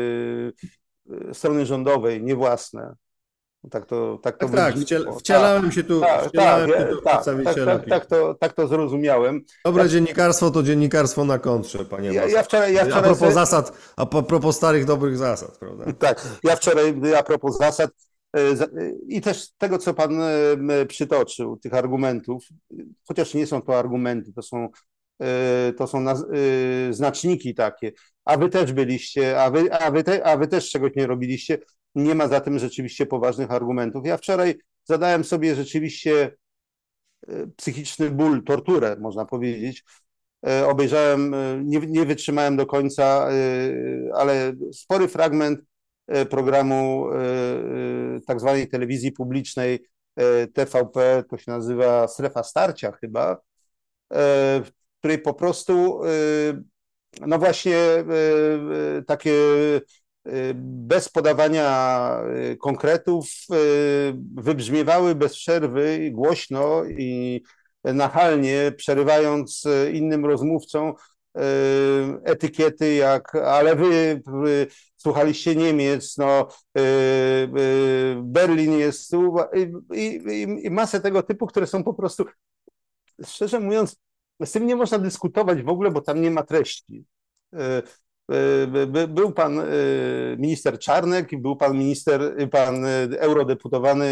e, e, strony rządowej, nie własne. Tak to, tak to Tak, tak, wybrzmiało. wciel, Tak, wcielałem się tu, tak, tak, wcielałem się ja- tu w tak, tak, przedstawiciela tak, tak, to, tak to zrozumiałem. Dobre dziennikarstwo to dziennikarstwo na kontrze, panie Ja, Moskwa. ja wczoraj, ja A wczoraj propos sobie- zasad, a po- propos starych, dobrych zasad, prawda? Tak, ja wczoraj a propos zasad e, za- e, i też tego, co pan e, m, przytoczył, tych argumentów, chociaż nie są to argumenty, to są, e, to są naz- e, znaczniki takie, a wy też byliście, a wy, a, wy te, a wy też czegoś nie robiliście, nie ma za tym rzeczywiście poważnych argumentów. Ja wczoraj zadałem sobie rzeczywiście e, psychiczny ból, torturę, można powiedzieć. E, Obejrzałem, e, nie, nie wytrzymałem do końca, e, ale spory fragment e, programu e, e, tak zwanej telewizji publicznej e, T V P, to się nazywa Strefa Starcia chyba, e, w której po prostu, e, no właśnie e, e, takie e, bez podawania e, konkretów e, wybrzmiewały bez przerwy i głośno i nachalnie, przerywając e, innym rozmówcom e, etykiety jak, ale wy, wy słuchaliście Niemiec, no e, e, Berlin jest tu i, i, i masę tego typu, które są po prostu, szczerze mówiąc, z tym nie można dyskutować w ogóle, bo tam nie ma treści. E, e, by- Był pan e, minister Czarnek i był pan minister, pan e, eurodeputowany,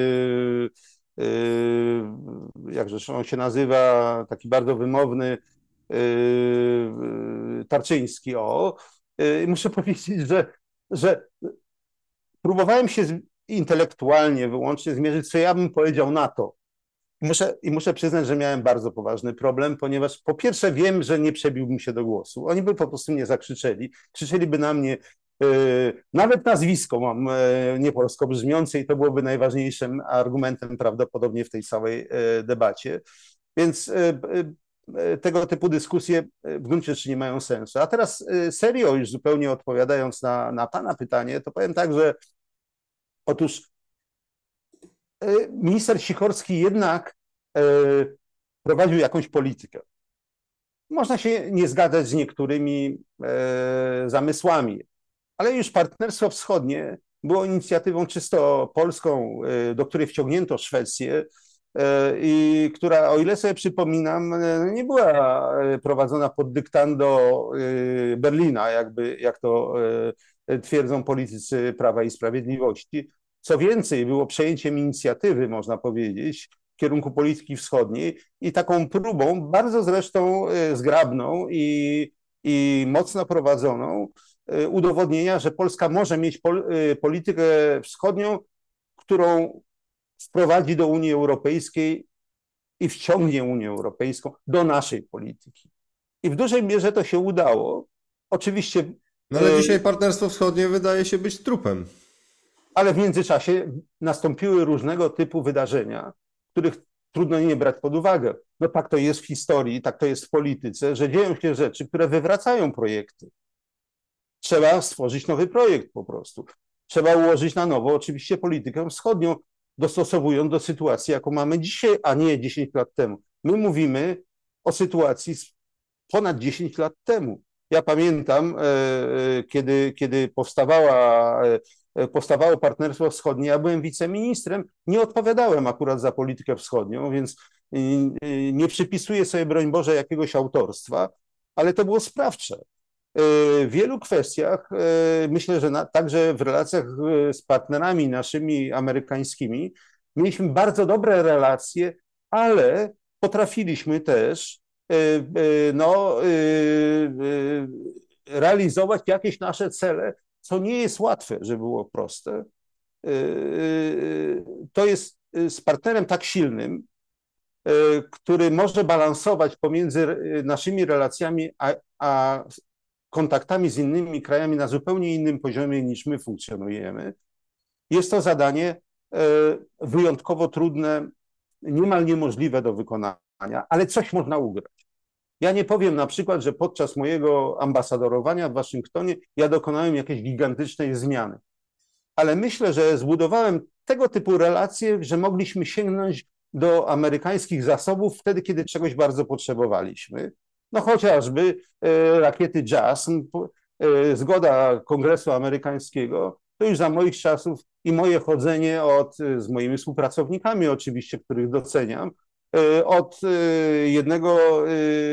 e, e, jakże on się nazywa, taki bardzo wymowny, e, e, Tarczyński, o. E, I muszę powiedzieć, że, że próbowałem się z- intelektualnie wyłącznie zmierzyć, co ja bym powiedział na to. Muszę, I muszę przyznać, że miałem bardzo poważny problem, ponieważ po pierwsze wiem, że nie przebiłbym się do głosu. Oni by po prostu mnie zakrzyczeli. Krzyczeliby na mnie, e, nawet nazwisko mam e, niepolsko brzmiące i to byłoby najważniejszym argumentem prawdopodobnie w tej całej e, debacie. Więc e, e, tego typu dyskusje e, w gruncie rzeczy nie mają sensu. A teraz e, serio, już zupełnie odpowiadając na, na pana pytanie, to powiem tak, że otóż e, minister Sikorski jednak e, prowadził jakąś politykę. Można się nie zgadzać z niektórymi e, zamysłami, ale już Partnerstwo Wschodnie było inicjatywą czysto polską, e, do której wciągnięto Szwecję e, i która, o ile sobie przypominam, e, nie była e, prowadzona pod dyktando e, Berlina, jakby, jak to e, twierdzą politycy Prawa i Sprawiedliwości. Co więcej, było przejęciem inicjatywy, można powiedzieć, w kierunku polityki wschodniej i taką próbą, bardzo zresztą e, zgrabną i, i mocno prowadzoną, e, udowodnienia, że Polska może mieć pol, e, politykę wschodnią, którą wprowadzi do Unii Europejskiej i wciągnie Unię Europejską do naszej polityki. I w dużej mierze to się udało. Oczywiście, No ale e, dzisiaj Partnerstwo Wschodnie wydaje się być trupem. ale w międzyczasie nastąpiły różnego typu wydarzenia, których trudno nie brać pod uwagę. No tak to jest w historii, tak to jest w polityce, że dzieją się rzeczy, które wywracają projekty. Trzeba stworzyć nowy projekt po prostu. Trzeba ułożyć na nowo oczywiście politykę wschodnią, dostosowując do sytuacji, jaką mamy dzisiaj, a nie dziesięć lat temu. My mówimy o sytuacji z ponad dziesięć lat temu. Ja pamiętam, e, e, kiedy, kiedy powstawała powstawało Partnerstwo Wschodnie, ja byłem wiceministrem, nie odpowiadałem akurat za politykę wschodnią, więc nie przypisuję sobie, broń Boże, jakiegoś autorstwa, ale to było sprawcze. W wielu kwestiach, myślę, że na, także w relacjach z partnerami naszymi amerykańskimi, mieliśmy bardzo dobre relacje, ale potrafiliśmy też no, realizować jakieś nasze cele, co nie jest łatwe, żeby było proste. To jest z partnerem tak silnym, który może balansować pomiędzy naszymi relacjami a, a kontaktami z innymi krajami na zupełnie innym poziomie niż my funkcjonujemy. Jest to zadanie wyjątkowo trudne, niemal niemożliwe do wykonania, ale coś można ugrać. Ja nie powiem na przykład, że podczas mojego ambasadorowania w Waszyngtonie ja dokonałem jakiejś gigantycznej zmiany, ale myślę, że zbudowałem tego typu relacje, że mogliśmy sięgnąć do amerykańskich zasobów wtedy, kiedy czegoś bardzo potrzebowaliśmy. No chociażby e, rakiety JASM, e, zgoda Kongresu Amerykańskiego, to już za moich czasów i moje chodzenie od, z moimi współpracownikami oczywiście, których doceniam, e, od e, jednego e,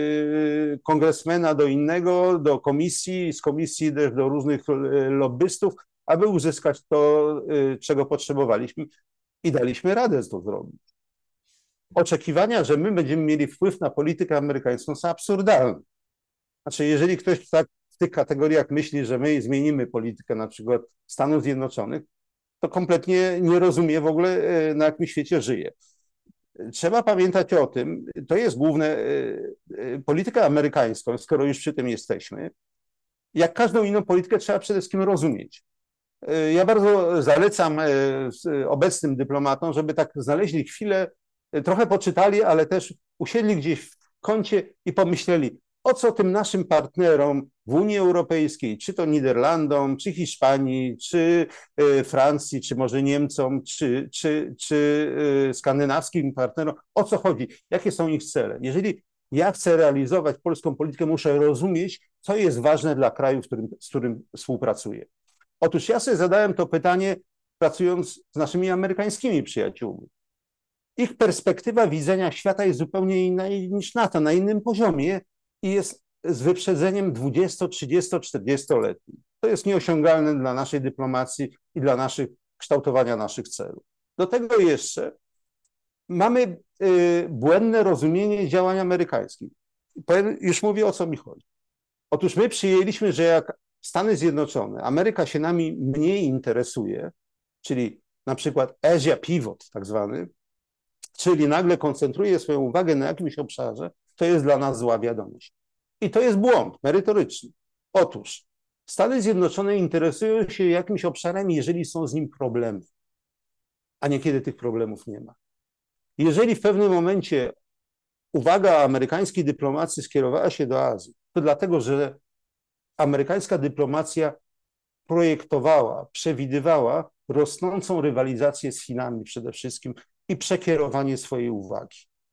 kongresmena do innego, do komisji, z komisji też do różnych lobbystów, aby uzyskać to, e, czego potrzebowaliśmy i daliśmy radę to zrobić. Oczekiwania, że my będziemy mieli wpływ na politykę amerykańską, są absurdalne. Znaczy, jeżeli ktoś tak w tych kategoriach myśli, że my zmienimy politykę na przykład Stanów Zjednoczonych, to kompletnie nie rozumie w ogóle, na jakim świecie żyje. Trzeba pamiętać o tym, to jest główne, politykę amerykańską, skoro już przy tym jesteśmy, jak każdą inną politykę trzeba przede wszystkim rozumieć. Ja bardzo zalecam obecnym dyplomatom, żeby tak znaleźli chwilę, trochę poczytali, ale też usiedli gdzieś w kącie i pomyśleli, o co tym naszym partnerom w Unii Europejskiej, czy to Niderlandom, czy Hiszpanii, czy Francji, czy może Niemcom, czy, czy, czy skandynawskim partnerom, o co chodzi, jakie są ich cele. Jeżeli ja chcę realizować polską politykę, muszę rozumieć, co jest ważne dla kraju, z którym, z którym współpracuję. Otóż ja sobie zadałem to pytanie, pracując z naszymi amerykańskimi przyjaciółmi. Ich perspektywa widzenia świata jest zupełnie inna niż NATO, na innym poziomie i jest z wyprzedzeniem dwudziesto-, trzydziesto-, czterdziestoletnim. To jest nieosiągalne dla naszej dyplomacji i dla naszych kształtowania naszych celów. Do tego jeszcze mamy y, błędne rozumienie działań amerykańskich. Powiem, już mówię, o co mi chodzi. Otóż my przyjęliśmy, że jak Stany Zjednoczone, Ameryka się nami mniej interesuje, czyli na przykład Asia Pivot tak zwany, czyli nagle koncentruje swoją uwagę na jakimś obszarze, to jest dla nas zła wiadomość. I to jest błąd merytoryczny. Otóż Stany Zjednoczone interesują się jakimś obszarem, jeżeli są z nim problemy, a niekiedy tych problemów nie ma. Jeżeli w pewnym momencie uwaga amerykańskiej dyplomacji skierowała się do Azji, to dlatego, że amerykańska dyplomacja projektowała, przewidywała rosnącą rywalizację z Chinami przede wszystkim i przekierowanie swojej uwagi.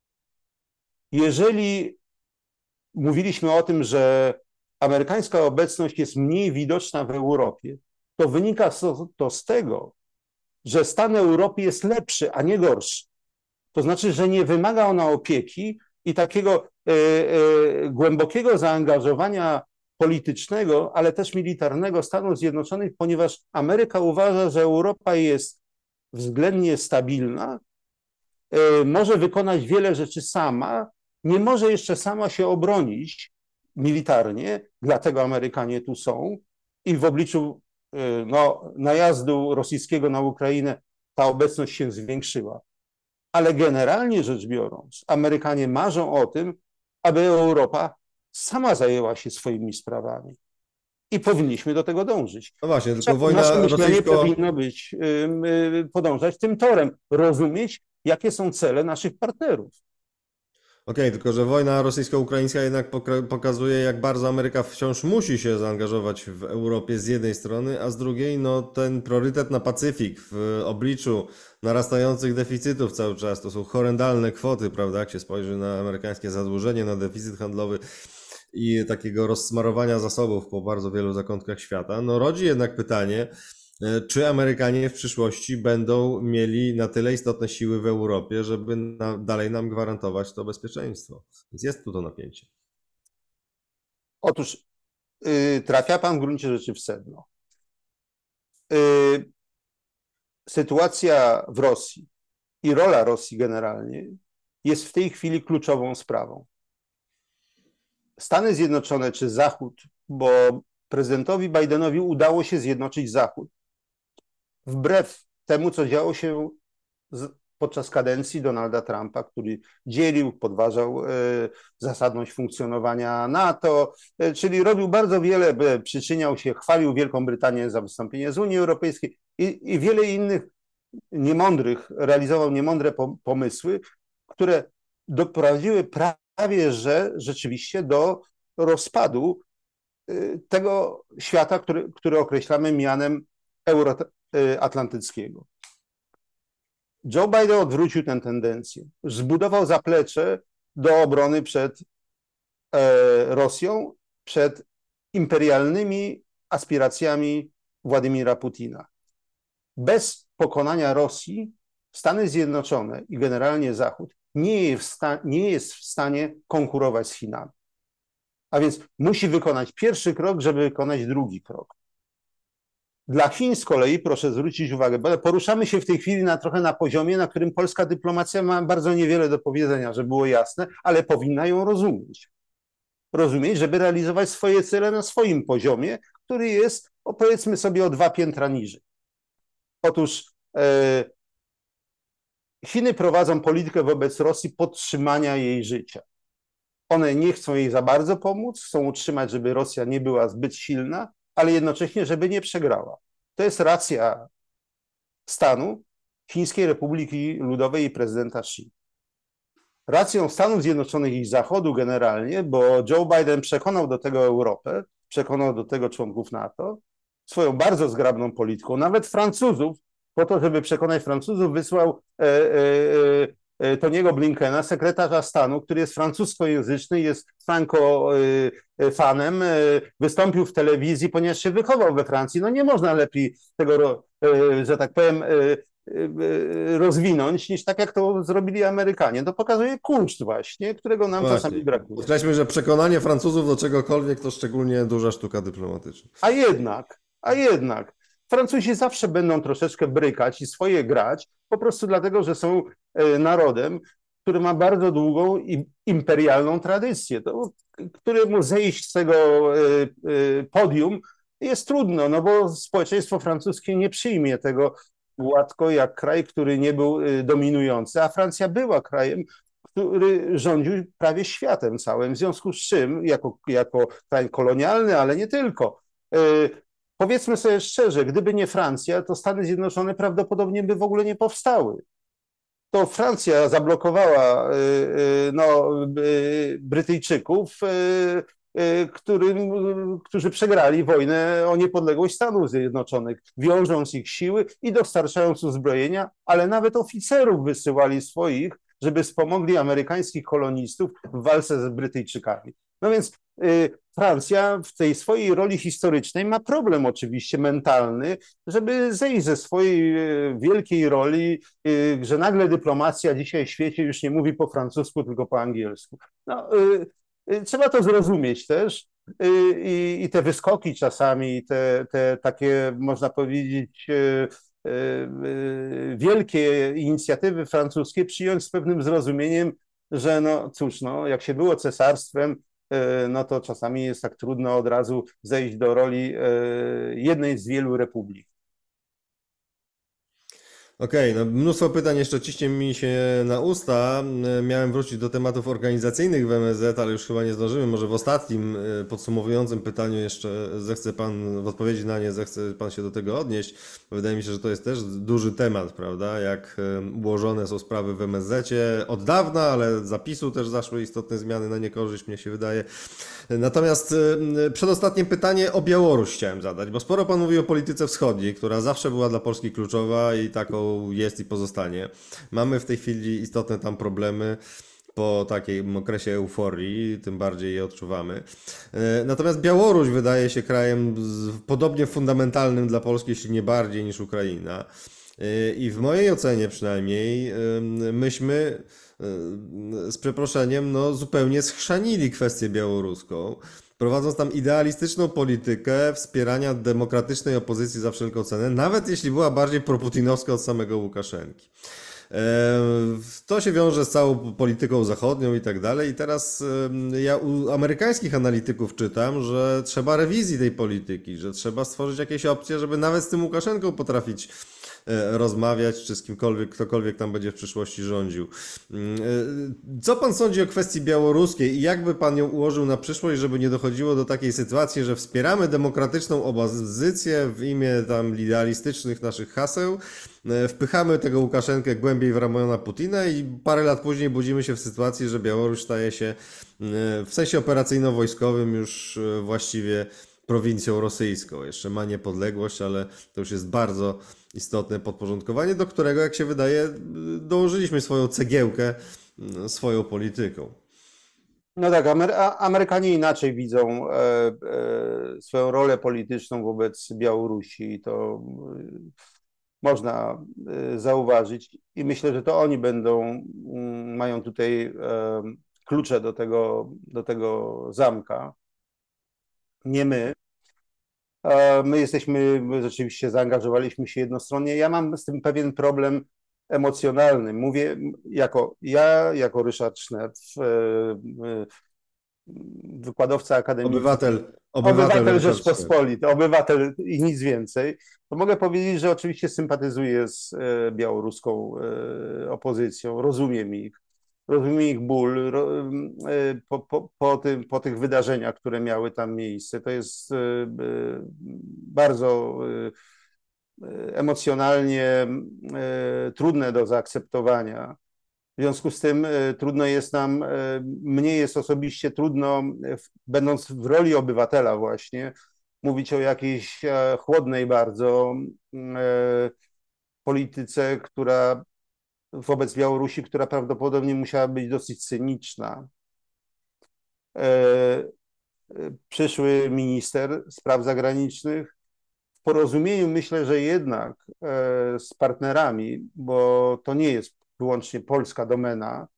Jeżeli mówiliśmy o tym, że amerykańska obecność jest mniej widoczna w Europie, to wynika to z tego, że stan Europy jest lepszy, a nie gorszy. To znaczy, że nie wymaga ona opieki i takiego e, e, głębokiego zaangażowania politycznego, ale też militarnego Stanów Zjednoczonych, ponieważ Ameryka uważa, że Europa jest względnie stabilna, e, może wykonać wiele rzeczy sama, nie może jeszcze sama się obronić militarnie, dlatego Amerykanie tu są i w obliczu e, no, najazdu rosyjskiego na Ukrainę ta obecność się zwiększyła. Ale generalnie rzecz biorąc, Amerykanie marzą o tym, aby Europa sama zajęła się swoimi sprawami. I powinniśmy do tego dążyć. No właśnie, tylko wojna Nasze myślenie rosyjsko... powinno być, yy, podążać tym torem, rozumieć, jakie są cele naszych partnerów. Okej, okay, tylko że wojna rosyjsko-ukraińska jednak pokazuje, jak bardzo Ameryka wciąż musi się zaangażować w Europie z jednej strony, a z drugiej no, ten priorytet na Pacyfik w obliczu narastających deficytów cały czas, to są horrendalne kwoty, prawda, jak się spojrzy na amerykańskie zadłużenie, na deficyt handlowy i takiego rozsmarowania zasobów po bardzo wielu zakątkach świata, no rodzi jednak pytanie, Czy Amerykanie w przyszłości będą mieli na tyle istotne siły w Europie, żeby na, dalej nam gwarantować to bezpieczeństwo? Więc jest tu to napięcie. Otóż yy, trafia pan w gruncie rzeczy w sedno. Yy, sytuacja w Rosji i rola Rosji generalnie jest w tej chwili kluczową sprawą. Stany Zjednoczone czy Zachód, bo prezydentowi Bidenowi udało się zjednoczyć Zachód. Wbrew temu, co działo się z, podczas kadencji Donalda Trumpa, który dzielił, podważał e, zasadność funkcjonowania NATO, e, czyli robił bardzo wiele, by przyczyniał się, chwalił Wielką Brytanię za wystąpienie z Unii Europejskiej i, i wiele innych niemądrych, realizował niemądre pomysły, które doprowadziły prawie, że rzeczywiście do rozpadu tego świata, który, który określamy mianem euroatlantyckiego. Joe Biden odwrócił tę tendencję. Zbudował zaplecze do obrony przed Rosją, przed imperialnymi aspiracjami Władimira Putina. Bez pokonania Rosji Stany Zjednoczone i generalnie Zachód nie jest w, sta- nie jest w stanie konkurować z Chinami. A więc musi wykonać pierwszy krok, żeby wykonać drugi krok. Dla Chin z kolei, proszę zwrócić uwagę, bo poruszamy się w tej chwili na, trochę na poziomie, na którym polska dyplomacja ma bardzo niewiele do powiedzenia, żeby było jasne, ale powinna ją rozumieć. Rozumieć, żeby realizować swoje cele na swoim poziomie, który jest, o, powiedzmy sobie, o dwa piętra niżej. Otóż e, Chiny prowadzą politykę wobec Rosji podtrzymania jej życia. One nie chcą jej za bardzo pomóc, chcą utrzymać, żeby Rosja nie była zbyt silna, ale jednocześnie, żeby nie przegrała. To jest racja stanu Chińskiej Republiki Ludowej i prezydenta Xi. Racją Stanów Zjednoczonych i Zachodu generalnie, bo Joe Biden przekonał do tego Europę, przekonał do tego członków NATO, swoją bardzo zgrabną polityką, nawet Francuzów, po to, żeby przekonać Francuzów, wysłał e, e, e, Tony'ego Blinkena, sekretarza stanu, który jest francuskojęzyczny, jest franco-fanem, wystąpił w telewizji, ponieważ się wychował we Francji. No nie można lepiej tego, że tak powiem, rozwinąć, niż tak jak to zrobili Amerykanie. To pokazuje kunszt właśnie, którego nam Właśnie. czasami brakuje. Podkreślmy, że przekonanie Francuzów do czegokolwiek to szczególnie duża sztuka dyplomatyczna. A jednak, a jednak, Francuzi zawsze będą troszeczkę brykać i swoje grać, po prostu dlatego, że są narodem, który ma bardzo długą i imperialną tradycję, to, któremu zejść z tego podium jest trudno, no bo społeczeństwo francuskie nie przyjmie tego gładko jak kraj, który nie był dominujący, a Francja była krajem, który rządził prawie światem całym, w związku z czym jako, jako kraj kolonialny, ale nie tylko. Powiedzmy sobie szczerze, gdyby nie Francja, to Stany Zjednoczone prawdopodobnie by w ogóle nie powstały. To Francja zablokowała no, Brytyjczyków, którym, którzy przegrali wojnę o niepodległość Stanów Zjednoczonych, wiążąc ich siły i dostarczając uzbrojenia, ale nawet oficerów wysyłali swoich, żeby wspomogli amerykańskich kolonistów w walce z Brytyjczykami. No więc y, Francja w tej swojej roli historycznej ma problem oczywiście mentalny, żeby zejść ze swojej y, wielkiej roli, y, że nagle dyplomacja dzisiaj w świecie już nie mówi po francusku, tylko po angielsku. No, y, y, trzeba to zrozumieć też y, y, i te wyskoki czasami, te, te takie, można powiedzieć, y, wielkie inicjatywy francuskie przyjąć z pewnym zrozumieniem, że no cóż, no, jak się było cesarstwem, no to czasami jest tak trudno od razu zejść do roli jednej z wielu republik. Okej, okay, no mnóstwo pytań jeszcze ciśnie mi się na usta. Miałem wrócić do tematów organizacyjnych w M S Z, ale już chyba nie zdążymy. Może w ostatnim podsumowującym pytaniu jeszcze zechce Pan, w odpowiedzi na nie zechce Pan się do tego odnieść. Wydaje mi się, że to jest też duży temat, prawda? Jak ułożone są sprawy w M S Z-cie od dawna, ale z zapisu też zaszły istotne zmiany na niekorzyść, mnie się wydaje. Natomiast przedostatnie pytanie o Białoruś chciałem zadać, bo sporo Pan mówi o polityce wschodniej, która zawsze była dla Polski kluczowa i taką jest i pozostanie. Mamy w tej chwili istotne tam problemy. po takim okresie euforii, tym bardziej je odczuwamy. Natomiast Białoruś wydaje się krajem podobnie fundamentalnym dla Polski, jeśli nie bardziej niż Ukraina. I w mojej ocenie przynajmniej myśmy z przeproszeniem no, zupełnie schrzanili kwestię białoruską, prowadząc tam idealistyczną politykę wspierania demokratycznej opozycji za wszelką cenę, nawet jeśli była bardziej proputinowska od samego Łukaszenki. To się wiąże z całą polityką zachodnią i tak dalej. I teraz ja u amerykańskich analityków czytam, że trzeba rewizji tej polityki, że trzeba stworzyć jakieś opcje, żeby nawet z tym Łukaszenką potrafić rozmawiać, czy z kimkolwiek, ktokolwiek tam będzie w przyszłości rządził. Co pan sądzi o kwestii białoruskiej i jak by pan ją ułożył na przyszłość, żeby nie dochodziło do takiej sytuacji, że wspieramy demokratyczną opozycję w imię tam idealistycznych naszych haseł, wpychamy tego Łukaszenkę głębiej w ramiona Putina i parę lat później budzimy się w sytuacji, że Białoruś staje się w sensie operacyjno-wojskowym już właściwie prowincją rosyjską. Jeszcze ma niepodległość, ale to już jest bardzo istotne podporządkowanie, do którego, jak się wydaje, dołożyliśmy swoją cegiełkę, swoją polityką. No tak, Amery Amerykanie inaczej widzą e, e, swoją rolę polityczną wobec Białorusi. To e, można e, zauważyć i myślę, że to oni będą, m, mają tutaj e, klucze do tego, do tego zamka, nie my. My jesteśmy, my rzeczywiście zaangażowaliśmy się jednostronnie. Ja mam z tym pewien problem emocjonalny. Mówię jako ja, jako Ryszard Sznep, wykładowca akademicki. Obywatel, obywatel, obywatel Rzeczpospolitej, obywatel i nic więcej. To mogę powiedzieć, że oczywiście sympatyzuję z białoruską opozycją, rozumiem ich. Rozumiem ich ból po, po, po, tym, po tych wydarzeniach, które miały tam miejsce. To jest bardzo emocjonalnie trudne do zaakceptowania. W związku z tym trudno jest nam, mnie jest osobiście trudno, będąc w roli obywatela właśnie, mówić o jakiejś chłodnej bardzo polityce, która wobec Białorusi, która prawdopodobnie musiała być dosyć cyniczna. Przyszły minister spraw zagranicznych w porozumieniu, myślę, że jednak z partnerami, bo to nie jest wyłącznie polska domena,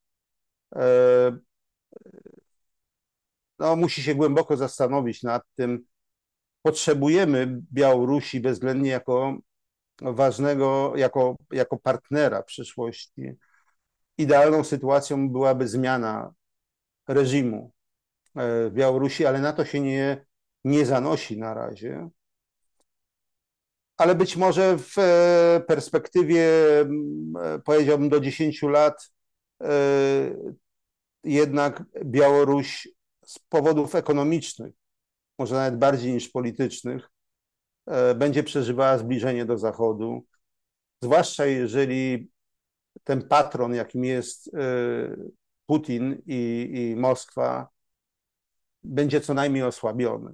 no, musi się głęboko zastanowić nad tym. Potrzebujemy Białorusi bezwzględnie jako ważnego, jako, jako partnera w przyszłości. Idealną sytuacją byłaby zmiana reżimu w Białorusi, ale na to się nie, nie zanosi na razie. Ale być może w perspektywie, powiedziałbym, do dziesięciu lat jednak Białoruś z powodów ekonomicznych, może nawet bardziej niż politycznych, będzie przeżywała zbliżenie do Zachodu, zwłaszcza jeżeli ten patron, jakim jest Putin i, i Moskwa, będzie co najmniej osłabiony.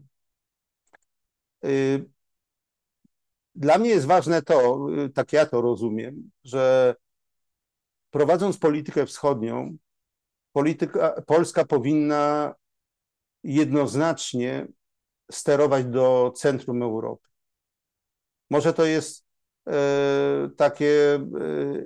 Dla mnie jest ważne to, tak ja to rozumiem, że prowadząc politykę wschodnią, polityka, Polska powinna jednoznacznie sterować do centrum Europy. Może to jest e, takie e,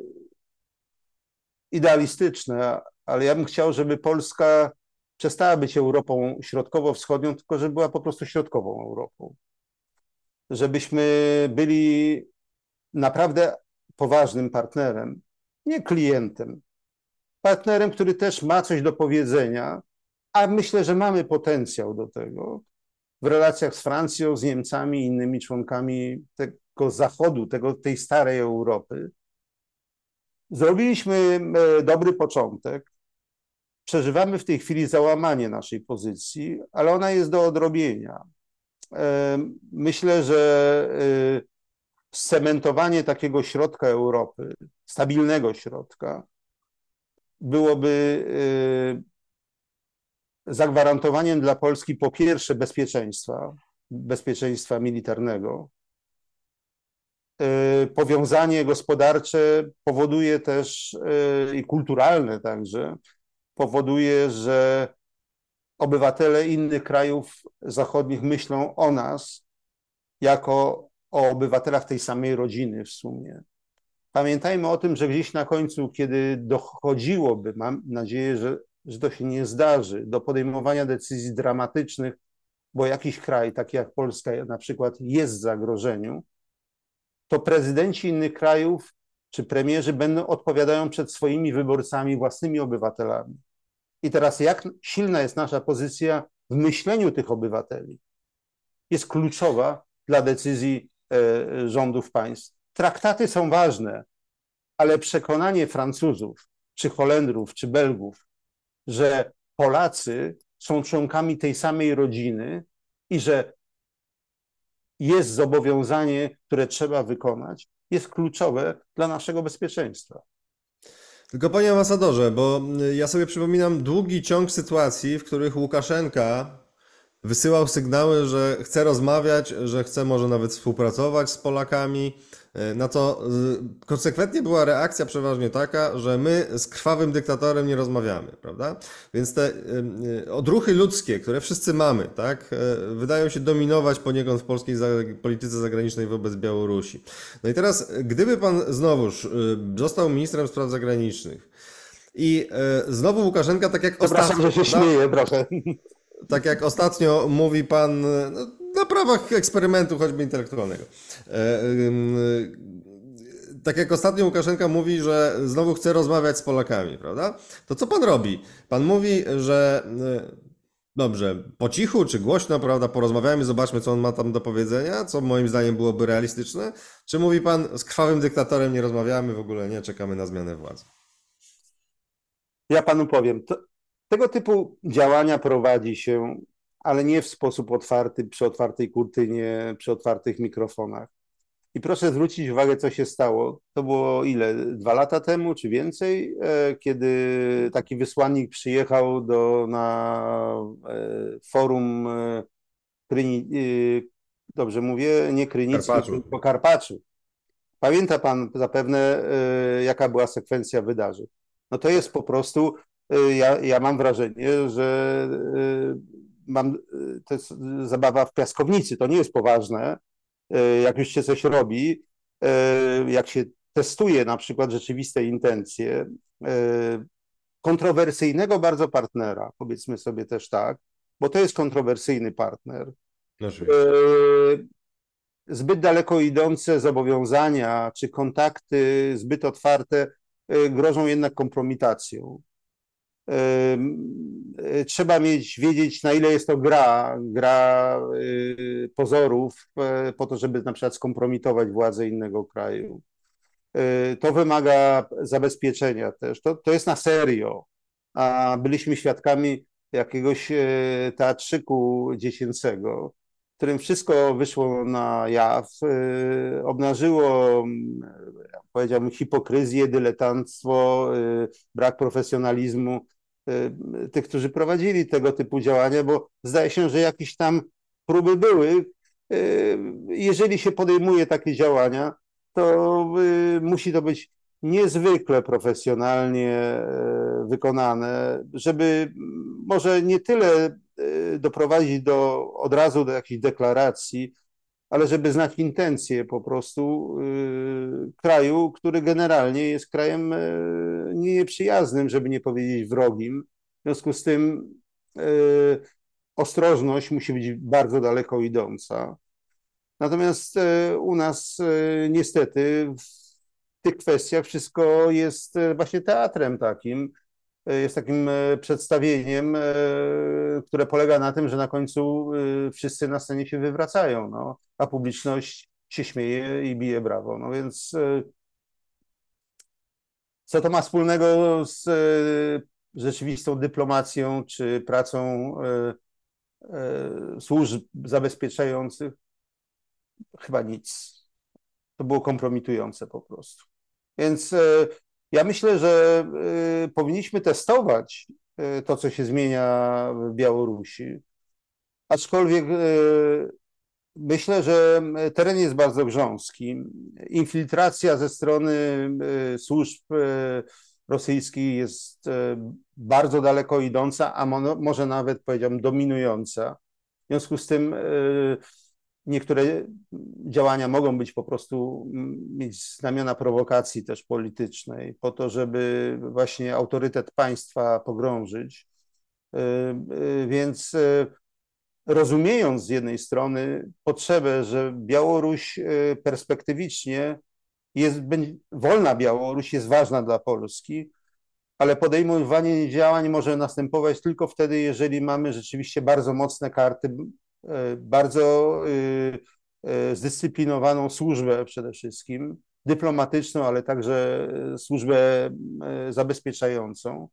idealistyczne, ale ja bym chciał, żeby Polska przestała być Europą środkowo-wschodnią, tylko żeby była po prostu środkową Europą. Żebyśmy byli naprawdę poważnym partnerem, nie klientem. Partnerem, który też ma coś do powiedzenia, a myślę, że mamy potencjał do tego w relacjach z Francją, z Niemcami i innymi członkami tego Zachodu, tego, tej starej Europy. Zrobiliśmy dobry początek. Przeżywamy w tej chwili załamanie naszej pozycji, ale ona jest do odrobienia. Myślę, że scementowanie takiego środka Europy, stabilnego środka, byłoby zagwarantowaniem dla Polski po pierwsze bezpieczeństwa, bezpieczeństwa militarnego. Powiązanie gospodarcze powoduje też i kulturalne także, powoduje, że obywatele innych krajów zachodnich myślą o nas jako o obywatelach tej samej rodziny w sumie. Pamiętajmy o tym, że gdzieś na końcu, kiedy dochodziłoby, mam nadzieję, że, że to się nie zdarzy, do podejmowania decyzji dramatycznych, bo jakiś kraj, taki jak Polska na przykład, jest w zagrożeniu, to prezydenci innych krajów czy premierzy będą odpowiadają przed swoimi wyborcami, własnymi obywatelami. I teraz jak silna jest nasza pozycja w myśleniu tych obywateli, jest kluczowa dla decyzji e, rządów państw. Traktaty są ważne, ale przekonanie Francuzów, czy Holendrów, czy Belgów, że Polacy są członkami tej samej rodziny i że jest zobowiązanie, które trzeba wykonać, jest kluczowe dla naszego bezpieczeństwa. Tylko panie ambasadorze, bo ja sobie przypominam długi ciąg sytuacji, w których Łukaszenka wysyłał sygnały, że chce rozmawiać, że chce może nawet współpracować z Polakami. Na to konsekwentnie była reakcja przeważnie taka, że my z krwawym dyktatorem nie rozmawiamy, prawda? Więc te odruchy ludzkie, które wszyscy mamy, tak, wydają się dominować poniekąd w polskiej polityce zagranicznej wobec Białorusi. No i teraz, gdyby pan znowuż został ministrem spraw zagranicznych i znowu Łukaszenka, tak jak ostatnio... Przepraszam, że się śmieję trochę. Tak jak ostatnio mówi pan, no, na prawach eksperymentu choćby intelektualnego. Tak jak ostatnio Łukaszenka mówi, że znowu chce rozmawiać z Polakami, prawda? To co pan robi? Pan mówi, że dobrze, po cichu czy głośno, prawda, porozmawiajmy, zobaczmy, co on ma tam do powiedzenia, co moim zdaniem byłoby realistyczne. Czy mówi pan, z krwawym dyktatorem nie rozmawiamy, w ogóle nie, czekamy na zmianę władzy? Ja panu powiem, to, tego typu działania prowadzi się, ale nie w sposób otwarty, przy otwartej kurtynie, przy otwartych mikrofonach. I proszę zwrócić uwagę, co się stało. To było ile? Dwa lata temu, czy więcej? Kiedy taki wysłannik przyjechał do, na forum Kryni, dobrze mówię, nie Krynicy, tylko Karpaczu. Pamięta pan zapewne, jaka była sekwencja wydarzeń. No to jest po prostu, ja, ja mam wrażenie, że mam, to jest zabawa w piaskownicy, to nie jest poważne. Jak już się coś robi, jak się testuje na przykład rzeczywiste intencje kontrowersyjnego bardzo partnera, powiedzmy sobie też tak, bo to jest kontrowersyjny partner. Zbyt daleko idące zobowiązania czy kontakty zbyt otwarte grożą jednak kompromitacją. Trzeba mieć, wiedzieć, na ile jest to gra, gra pozorów po to, żeby na przykład skompromitować władzę innego kraju. To wymaga zabezpieczenia też. To, to jest na serio. A byliśmy świadkami jakiegoś teatrzyku dziecięcego, w którym wszystko wyszło na jaw, obnażyło, powiedziałbym, hipokryzję, dyletanctwo, brak profesjonalizmu tych, którzy prowadzili tego typu działania, bo zdaje się, że jakieś tam próby były. Jeżeli się podejmuje takie działania, to musi to być niezwykle profesjonalnie wykonane, żeby może nie tyle doprowadzić do, od razu do jakichś deklaracji, ale żeby znać intencje po prostu yy, kraju, który generalnie jest krajem yy, nieprzyjaznym, żeby nie powiedzieć wrogim. W związku z tym yy, ostrożność musi być bardzo daleko idąca. Natomiast yy, u nas yy, niestety w tych kwestiach wszystko jest yy, właśnie teatrem takim, jest takim przedstawieniem, które polega na tym, że na końcu wszyscy na scenie się wywracają, no, a publiczność się śmieje i bije brawo. No więc co to ma wspólnego z rzeczywistą dyplomacją czy pracą służb zabezpieczających? Chyba nic. To było kompromitujące po prostu. Więc ja myślę, że y, powinniśmy testować y, to, co się zmienia w Białorusi. Aczkolwiek y, myślę, że teren jest bardzo grząski. Infiltracja ze strony y, służb rosyjskiej jest bardzo daleko idąca, a może nawet, powiedziałbym, dominująca. W związku z tym niektóre działania mogą być po prostu, mieć znamiona prowokacji też politycznej, po to, żeby właśnie autorytet państwa pogrążyć. Więc rozumiejąc z jednej strony potrzebę, że Białoruś perspektywicznie jest, wolna Białoruś jest ważna dla Polski, ale podejmowanie działań może następować tylko wtedy, jeżeli mamy rzeczywiście bardzo mocne karty, bardzo zdyscyplinowaną służbę przede wszystkim, dyplomatyczną, ale także służbę zabezpieczającą.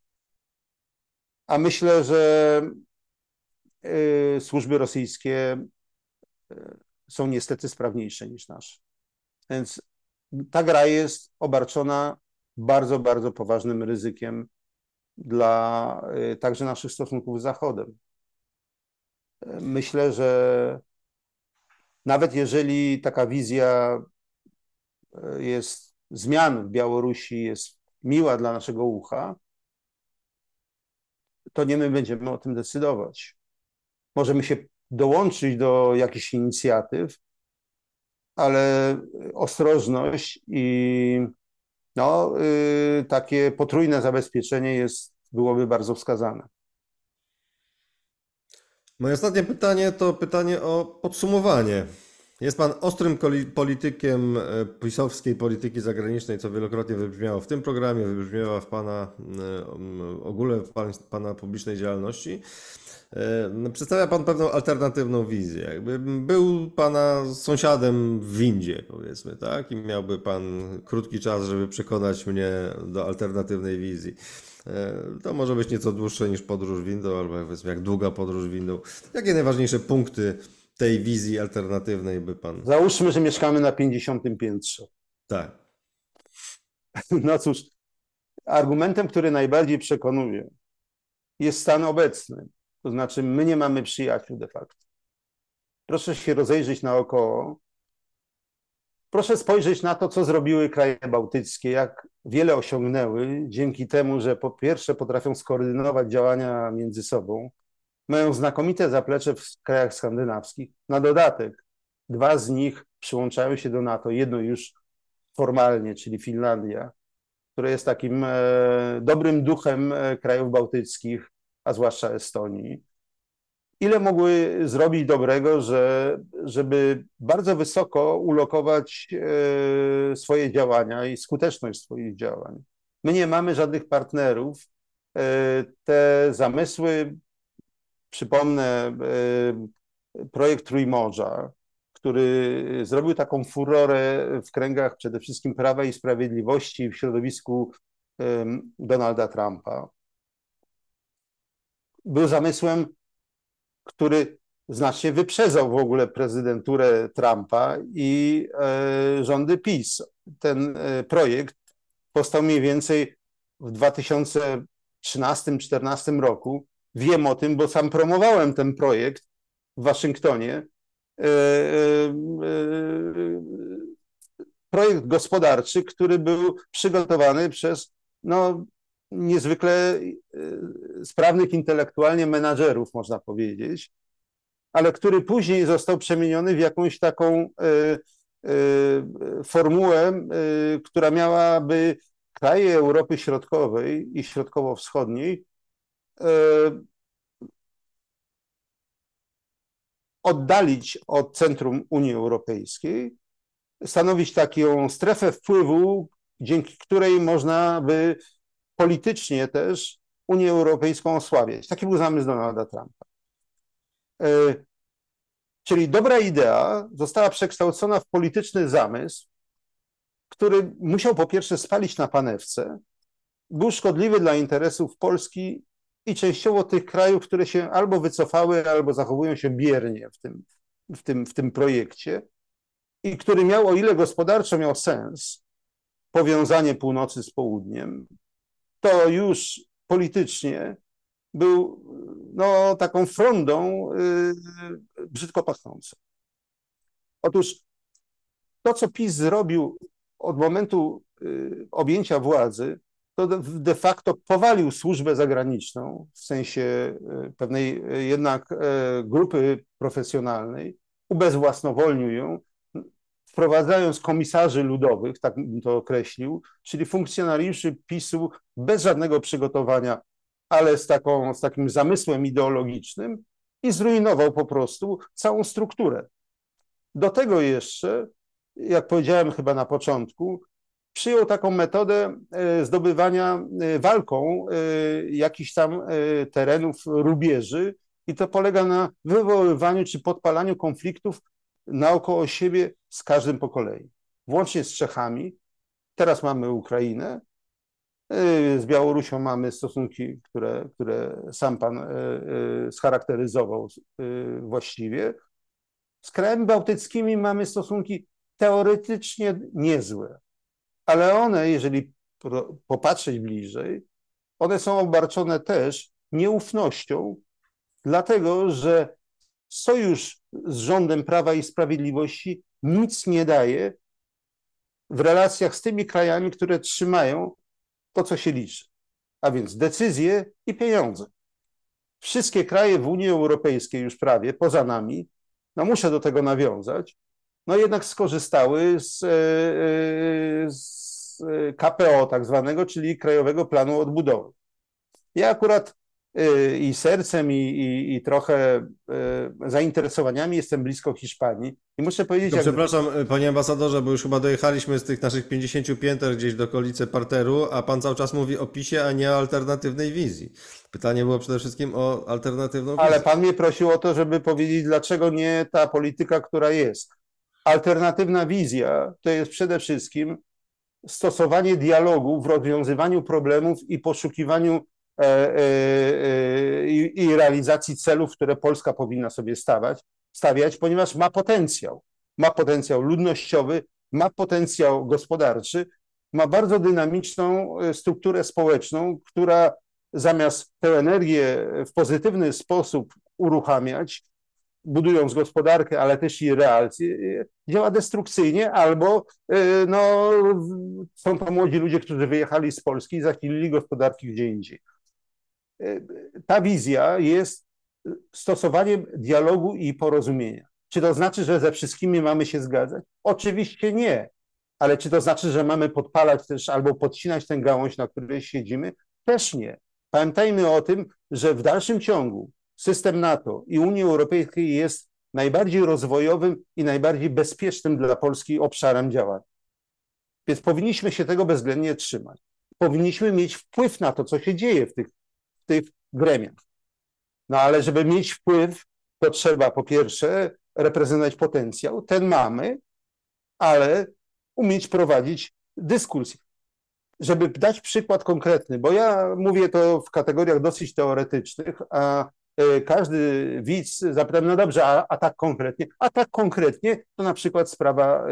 A myślę, że służby rosyjskie są niestety sprawniejsze niż nasze. Więc ta gra jest obarczona bardzo, bardzo poważnym ryzykiem dla także naszych stosunków z Zachodem. Myślę, że nawet jeżeli taka wizja jest zmian w Białorusi jest miła dla naszego ucha, to nie my będziemy o tym decydować. Możemy się dołączyć do jakichś inicjatyw, ale ostrożność i no, yy, takie potrójne zabezpieczenie jest, byłoby bardzo wskazane. Moje ostatnie pytanie to pytanie o podsumowanie. Jest pan ostrym politykiem pisowskiej polityki zagranicznej, co wielokrotnie wybrzmiało w tym programie, wybrzmiało w pana w ogóle w pana publicznej działalności. Przedstawia pan pewną alternatywną wizję. Jakby był pana sąsiadem w windzie, powiedzmy, tak? I miałby pan krótki czas, żeby przekonać mnie do alternatywnej wizji. To może być nieco dłuższe niż podróż windą, albo powiedzmy jak długa podróż windą. Jakie najważniejsze punkty tej wizji alternatywnej by pan... Załóżmy, że mieszkamy na pięćdziesiątym piętrze. Tak. No cóż, argumentem, który najbardziej przekonuje, jest stan obecny. To znaczy, my nie mamy przyjaciół de facto. Proszę się rozejrzeć naokoło. Proszę spojrzeć na to, co zrobiły kraje bałtyckie, jak wiele osiągnęły dzięki temu, że po pierwsze potrafią skoordynować działania między sobą, mają znakomite zaplecze w krajach skandynawskich. Na dodatek dwa z nich przyłączają się do NATO, jedno już formalnie, czyli Finlandia, które jest takim e, dobrym duchem e, krajów bałtyckich, a zwłaszcza Estonii. Ile mogły zrobić dobrego, że, żeby bardzo wysoko ulokować e, swoje działania i skuteczność swoich działań. My nie mamy żadnych partnerów. E, te zamysły, przypomnę, e, projekt Trójmorza, który zrobił taką furorę w kręgach przede wszystkim Prawa i Sprawiedliwości w środowisku e, Donalda Trumpa. Był zamysłem, który znacznie wyprzedzał w ogóle prezydenturę Trumpa i e, rządy PiS. Ten e, projekt powstał mniej więcej w dwa tysiące trzynastym do dwa tysiące czternastym roku. Wiem o tym, bo sam promowałem ten projekt w Waszyngtonie. E, e, projekt gospodarczy, który był przygotowany przez no, niezwykle sprawnych intelektualnie menadżerów, można powiedzieć, ale który później został przemieniony w jakąś taką y, y, formułę, y, która miałaby kraje Europy Środkowej i Środkowo-Wschodniej y, oddalić od centrum Unii Europejskiej, stanowić taką strefę wpływu, dzięki której można by politycznie też Unię Europejską osłabiać. Taki był zamysł Donalda Trumpa. Czyli dobra idea została przekształcona w polityczny zamysł, który musiał po pierwsze spalić na panewce, był szkodliwy dla interesów Polski i częściowo tych krajów, które się albo wycofały, albo zachowują się biernie w tym, w tym, w tym projekcie i który miał, o ile gospodarczo miał sens, powiązanie północy z południem, to już politycznie był no, taką frondą yy, brzydko pachnącą. Otóż to, co PiS zrobił od momentu yy, objęcia władzy, to de facto powalił służbę zagraniczną w sensie pewnej jednak grupy profesjonalnej, ubezwłasnowolnił ją, wprowadzając komisarzy ludowych, tak bym to określił, czyli funkcjonariuszy PiSu bez żadnego przygotowania, ale z, taką, z takim zamysłem ideologicznym i zrujnował po prostu całą strukturę. Do tego jeszcze, jak powiedziałem chyba na początku, przyjął taką metodę zdobywania walką jakichś tam terenów rubieży i to polega na wywoływaniu czy podpalaniu konfliktów naokoło siebie z każdym po kolei, włącznie z Czechami. Teraz mamy Ukrainę, z Białorusią mamy stosunki, które, które sam pan scharakteryzował właściwie. Z krajami bałtyckimi mamy stosunki teoretycznie niezłe, ale one, jeżeli popatrzeć bliżej, one są obarczone też nieufnością, dlatego że sojusz z rządem Prawa i Sprawiedliwości nic nie daje w relacjach z tymi krajami, które trzymają to, co się liczy, a więc decyzje i pieniądze. Wszystkie kraje w Unii Europejskiej już prawie, poza nami, no muszę do tego nawiązać, no jednak skorzystały z, z K P O tak zwanego, czyli Krajowego Planu Odbudowy. Ja akurat i sercem, i, i, i trochę zainteresowaniami jestem blisko Hiszpanii i muszę powiedzieć... To jak... Przepraszam, panie ambasadorze, bo już chyba dojechaliśmy z tych naszych pięćdziesięciu pięter gdzieś do okolicy parteru, a pan cały czas mówi o PiSie, a nie o alternatywnej wizji. Pytanie było przede wszystkim o alternatywną wizję. Ale pan mnie prosił o to, żeby powiedzieć, dlaczego nie ta polityka, która jest. Alternatywna wizja to jest przede wszystkim stosowanie dialogu w rozwiązywaniu problemów i poszukiwaniu e, e, e, i realizacji celów, które Polska powinna sobie stawiać, stawiać, ponieważ ma potencjał. Ma potencjał ludnościowy, ma potencjał gospodarczy, ma bardzo dynamiczną strukturę społeczną, która zamiast tę energię w pozytywny sposób uruchamiać, budując gospodarkę, ale też i relacje, działa destrukcyjnie, albo no, są to młodzi ludzie, którzy wyjechali z Polski i zasilili gospodarki gdzie indziej. Ta wizja jest stosowaniem dialogu i porozumienia. Czy to znaczy, że ze wszystkimi mamy się zgadzać? Oczywiście nie, ale czy to znaczy, że mamy podpalać też albo podcinać tę gałąź, na której siedzimy? Też nie. Pamiętajmy o tym, że w dalszym ciągu system NATO i Unii Europejskiej jest najbardziej rozwojowym i najbardziej bezpiecznym dla Polski obszarem działania. Więc powinniśmy się tego bezwzględnie trzymać. Powinniśmy mieć wpływ na to, co się dzieje w tych, w tych gremiach. No ale żeby mieć wpływ, to trzeba po pierwsze reprezentować potencjał, ten mamy, ale umieć prowadzić dyskusję. Żeby dać przykład konkretny, bo ja mówię to w kategoriach dosyć teoretycznych, a każdy widz zapyta, no dobrze, a, a tak konkretnie? A tak konkretnie to na przykład sprawa y,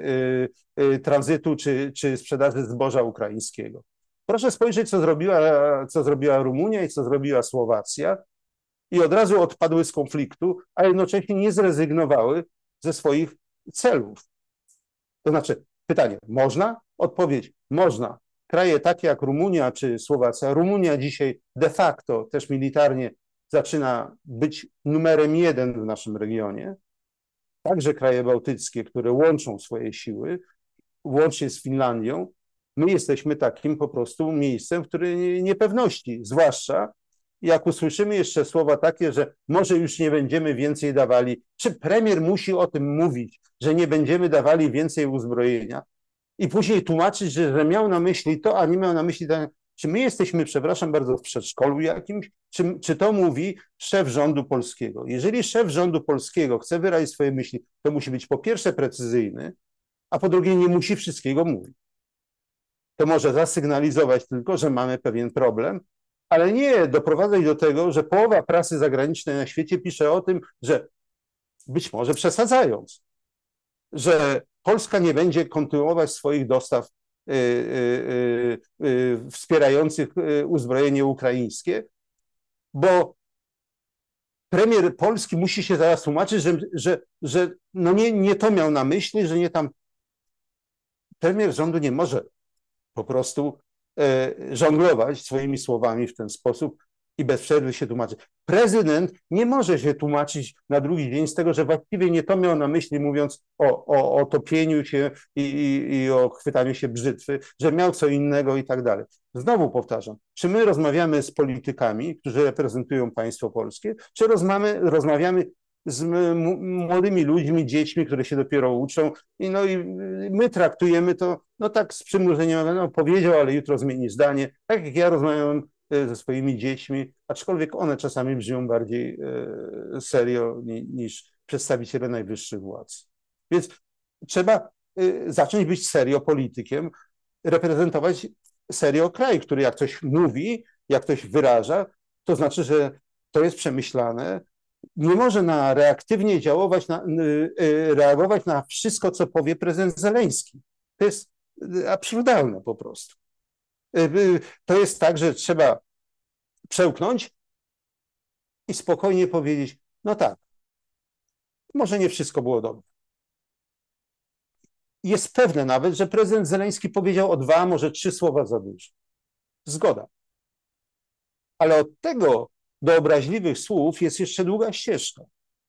y, y, tranzytu czy, czy sprzedaży zboża ukraińskiego. Proszę spojrzeć, co zrobiła, co zrobiła Rumunia i co zrobiła Słowacja i od razu odpadły z konfliktu, a jednocześnie nie zrezygnowały ze swoich celów. To znaczy, pytanie, można? Odpowiedź, można. Kraje takie jak Rumunia czy Słowacja, Rumunia dzisiaj de facto też militarnie zaczyna być numerem jeden w naszym regionie, także kraje bałtyckie, które łączą swoje siły, łącznie z Finlandią, my jesteśmy takim po prostu miejscem, w którym niepewności, zwłaszcza jak usłyszymy jeszcze słowa takie, że może już nie będziemy więcej dawali, czy premier musi o tym mówić, że nie będziemy dawali więcej uzbrojenia i później tłumaczyć, że, że miał na myśli to, a nie miał na myśli to. Czy my jesteśmy, przepraszam bardzo, w przedszkolu jakimś, czy, czy to mówi szef rządu polskiego? Jeżeli szef rządu polskiego chce wyrazić swoje myśli, to musi być po pierwsze precyzyjny, a po drugie nie musi wszystkiego mówić. To może zasygnalizować tylko, że mamy pewien problem, ale nie doprowadzać do tego, że połowa prasy zagranicznej na świecie pisze o tym, że być może przesadzając, że Polska nie będzie kontynuować swoich dostaw y, y, y, y, wspierających uzbrojenie ukraińskie, bo premier Polski musi się zaraz tłumaczyć, że, że, że no nie, nie to miał na myśli, że nie tam. Premier rządu nie może po prostu żonglować swoimi słowami w ten sposób i bez przerwy się tłumaczyć. Prezydent nie może się tłumaczyć na drugi dzień z tego, że właściwie nie to miał na myśli, mówiąc o, o, o topieniu się i, i, i o chwytaniu się brzytwy, że miał co innego i tak dalej. Znowu powtarzam, czy my rozmawiamy z politykami, którzy reprezentują państwo polskie, czy rozmawiamy, rozmawiamy z młodymi ludźmi, dziećmi, które się dopiero uczą i, no, i my traktujemy to no tak z przymrużeniem, no powiedział, ale jutro zmieni zdanie, tak jak ja rozmawiam ze swoimi dziećmi, aczkolwiek one czasami brzmią bardziej serio niż przedstawiciele najwyższych władz. Więc trzeba zacząć być serio politykiem, reprezentować serio kraj, który jak ktoś mówi, jak ktoś wyraża, to znaczy, że to jest przemyślane, nie może na reaktywnie działować, na, reagować na wszystko, co powie prezydent Zeleński. To jest absurdalne po prostu. To jest tak, że trzeba przełknąć i spokojnie powiedzieć, no tak, może nie wszystko było dobre. Jest pewne nawet, że prezydent Zeleński powiedział o dwa, może trzy słowa za dużo. Zgoda. Ale od tego do obraźliwych słów jest jeszcze długa ścieżka.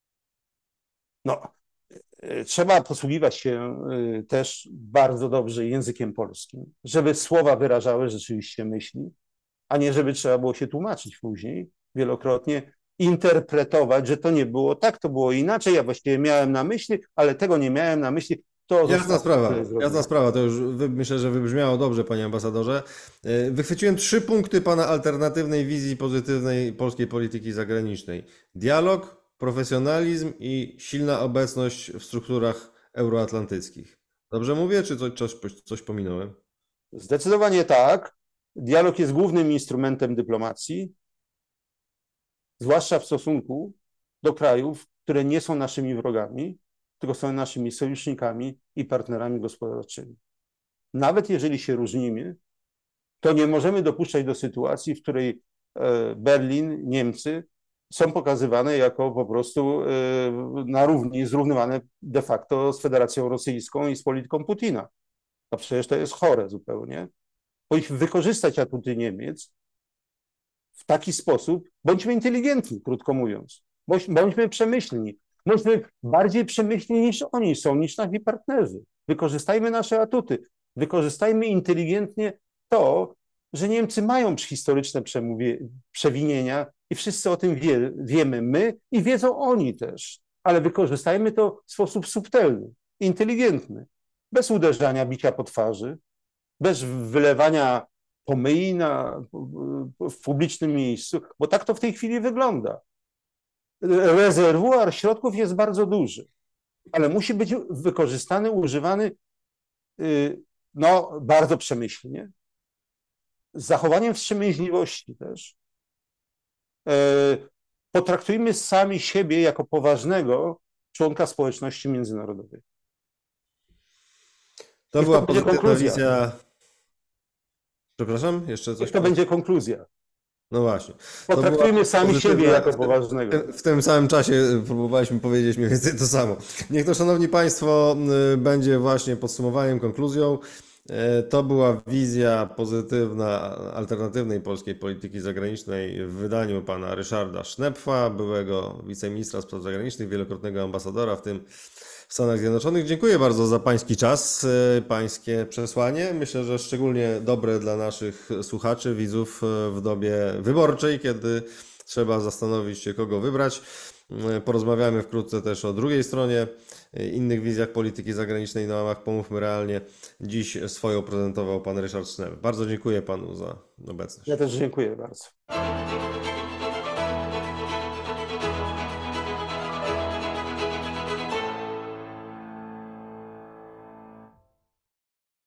No, trzeba posługiwać się też bardzo dobrze językiem polskim, żeby słowa wyrażały rzeczywiście myśli, a nie żeby trzeba było się tłumaczyć później wielokrotnie, interpretować, że to nie było tak, to było inaczej, ja właściwie miałem na myśli, ale tego nie miałem na myśli. To jasna sprawa, jasna sprawa, to już wy, myślę, że wybrzmiało dobrze, panie ambasadorze. Wychwyciłem trzy punkty pana alternatywnej wizji pozytywnej polskiej polityki zagranicznej. Dialog, profesjonalizm i silna obecność w strukturach euroatlantyckich. Dobrze mówię, czy coś, coś, coś pominąłem? Zdecydowanie tak. Dialog jest głównym instrumentem dyplomacji, zwłaszcza w stosunku do krajów, które nie są naszymi wrogami, tylko są naszymi sojusznikami i partnerami gospodarczymi. Nawet jeżeli się różnimy, to nie możemy dopuszczać do sytuacji, w której Berlin, Niemcy są pokazywane jako po prostu na równi, zrównywane de facto z Federacją Rosyjską i z polityką Putina. No przecież to jest chore zupełnie. Powinniśmy wykorzystać atuty Niemiec w taki sposób, bądźmy inteligentni, krótko mówiąc, bądźmy przemyślni, bądźmy bardziej przemyślni niż oni są, niż nasi partnerzy. Wykorzystajmy nasze atuty, wykorzystajmy inteligentnie to, że Niemcy mają historyczne przewinienia i wszyscy o tym wie, wiemy my i wiedzą oni też, ale wykorzystajmy to w sposób subtelny, inteligentny, bez uderzania, bicia po twarzy, bez wylewania pomyj na, w publicznym miejscu, bo tak to w tej chwili wygląda. Rezerwuar środków jest bardzo duży, ale musi być wykorzystany, używany no, bardzo przemyślnie, z zachowaniem wstrzemięźliwości też. Potraktujmy sami siebie jako poważnego członka społeczności międzynarodowej. To była pozytywna wizja. Przepraszam, jeszcze coś? To będzie konkluzja. No właśnie. Potraktujmy sami siebie jako poważnego. W tym samym czasie próbowaliśmy powiedzieć mniej więcej to samo. Niech to, szanowni państwo, będzie właśnie podsumowaniem, konkluzją. To była wizja pozytywna, alternatywnej polskiej polityki zagranicznej w wydaniu pana Ryszarda Sznepfa, byłego wiceministra spraw zagranicznych, wielokrotnego ambasadora, w tym w Stanach Zjednoczonych. Dziękuję bardzo za pański czas, pańskie przesłanie. Myślę, że szczególnie dobre dla naszych słuchaczy, widzów w dobie wyborczej, kiedy trzeba zastanowić się, kogo wybrać. Porozmawiamy wkrótce też o drugiej stronie, innych wizjach polityki zagranicznej na łamach Pomówmy Realnie. Dziś swoją prezentował pan Ryszard Sznep. Bardzo dziękuję panu za obecność. Ja też dziękuję bardzo.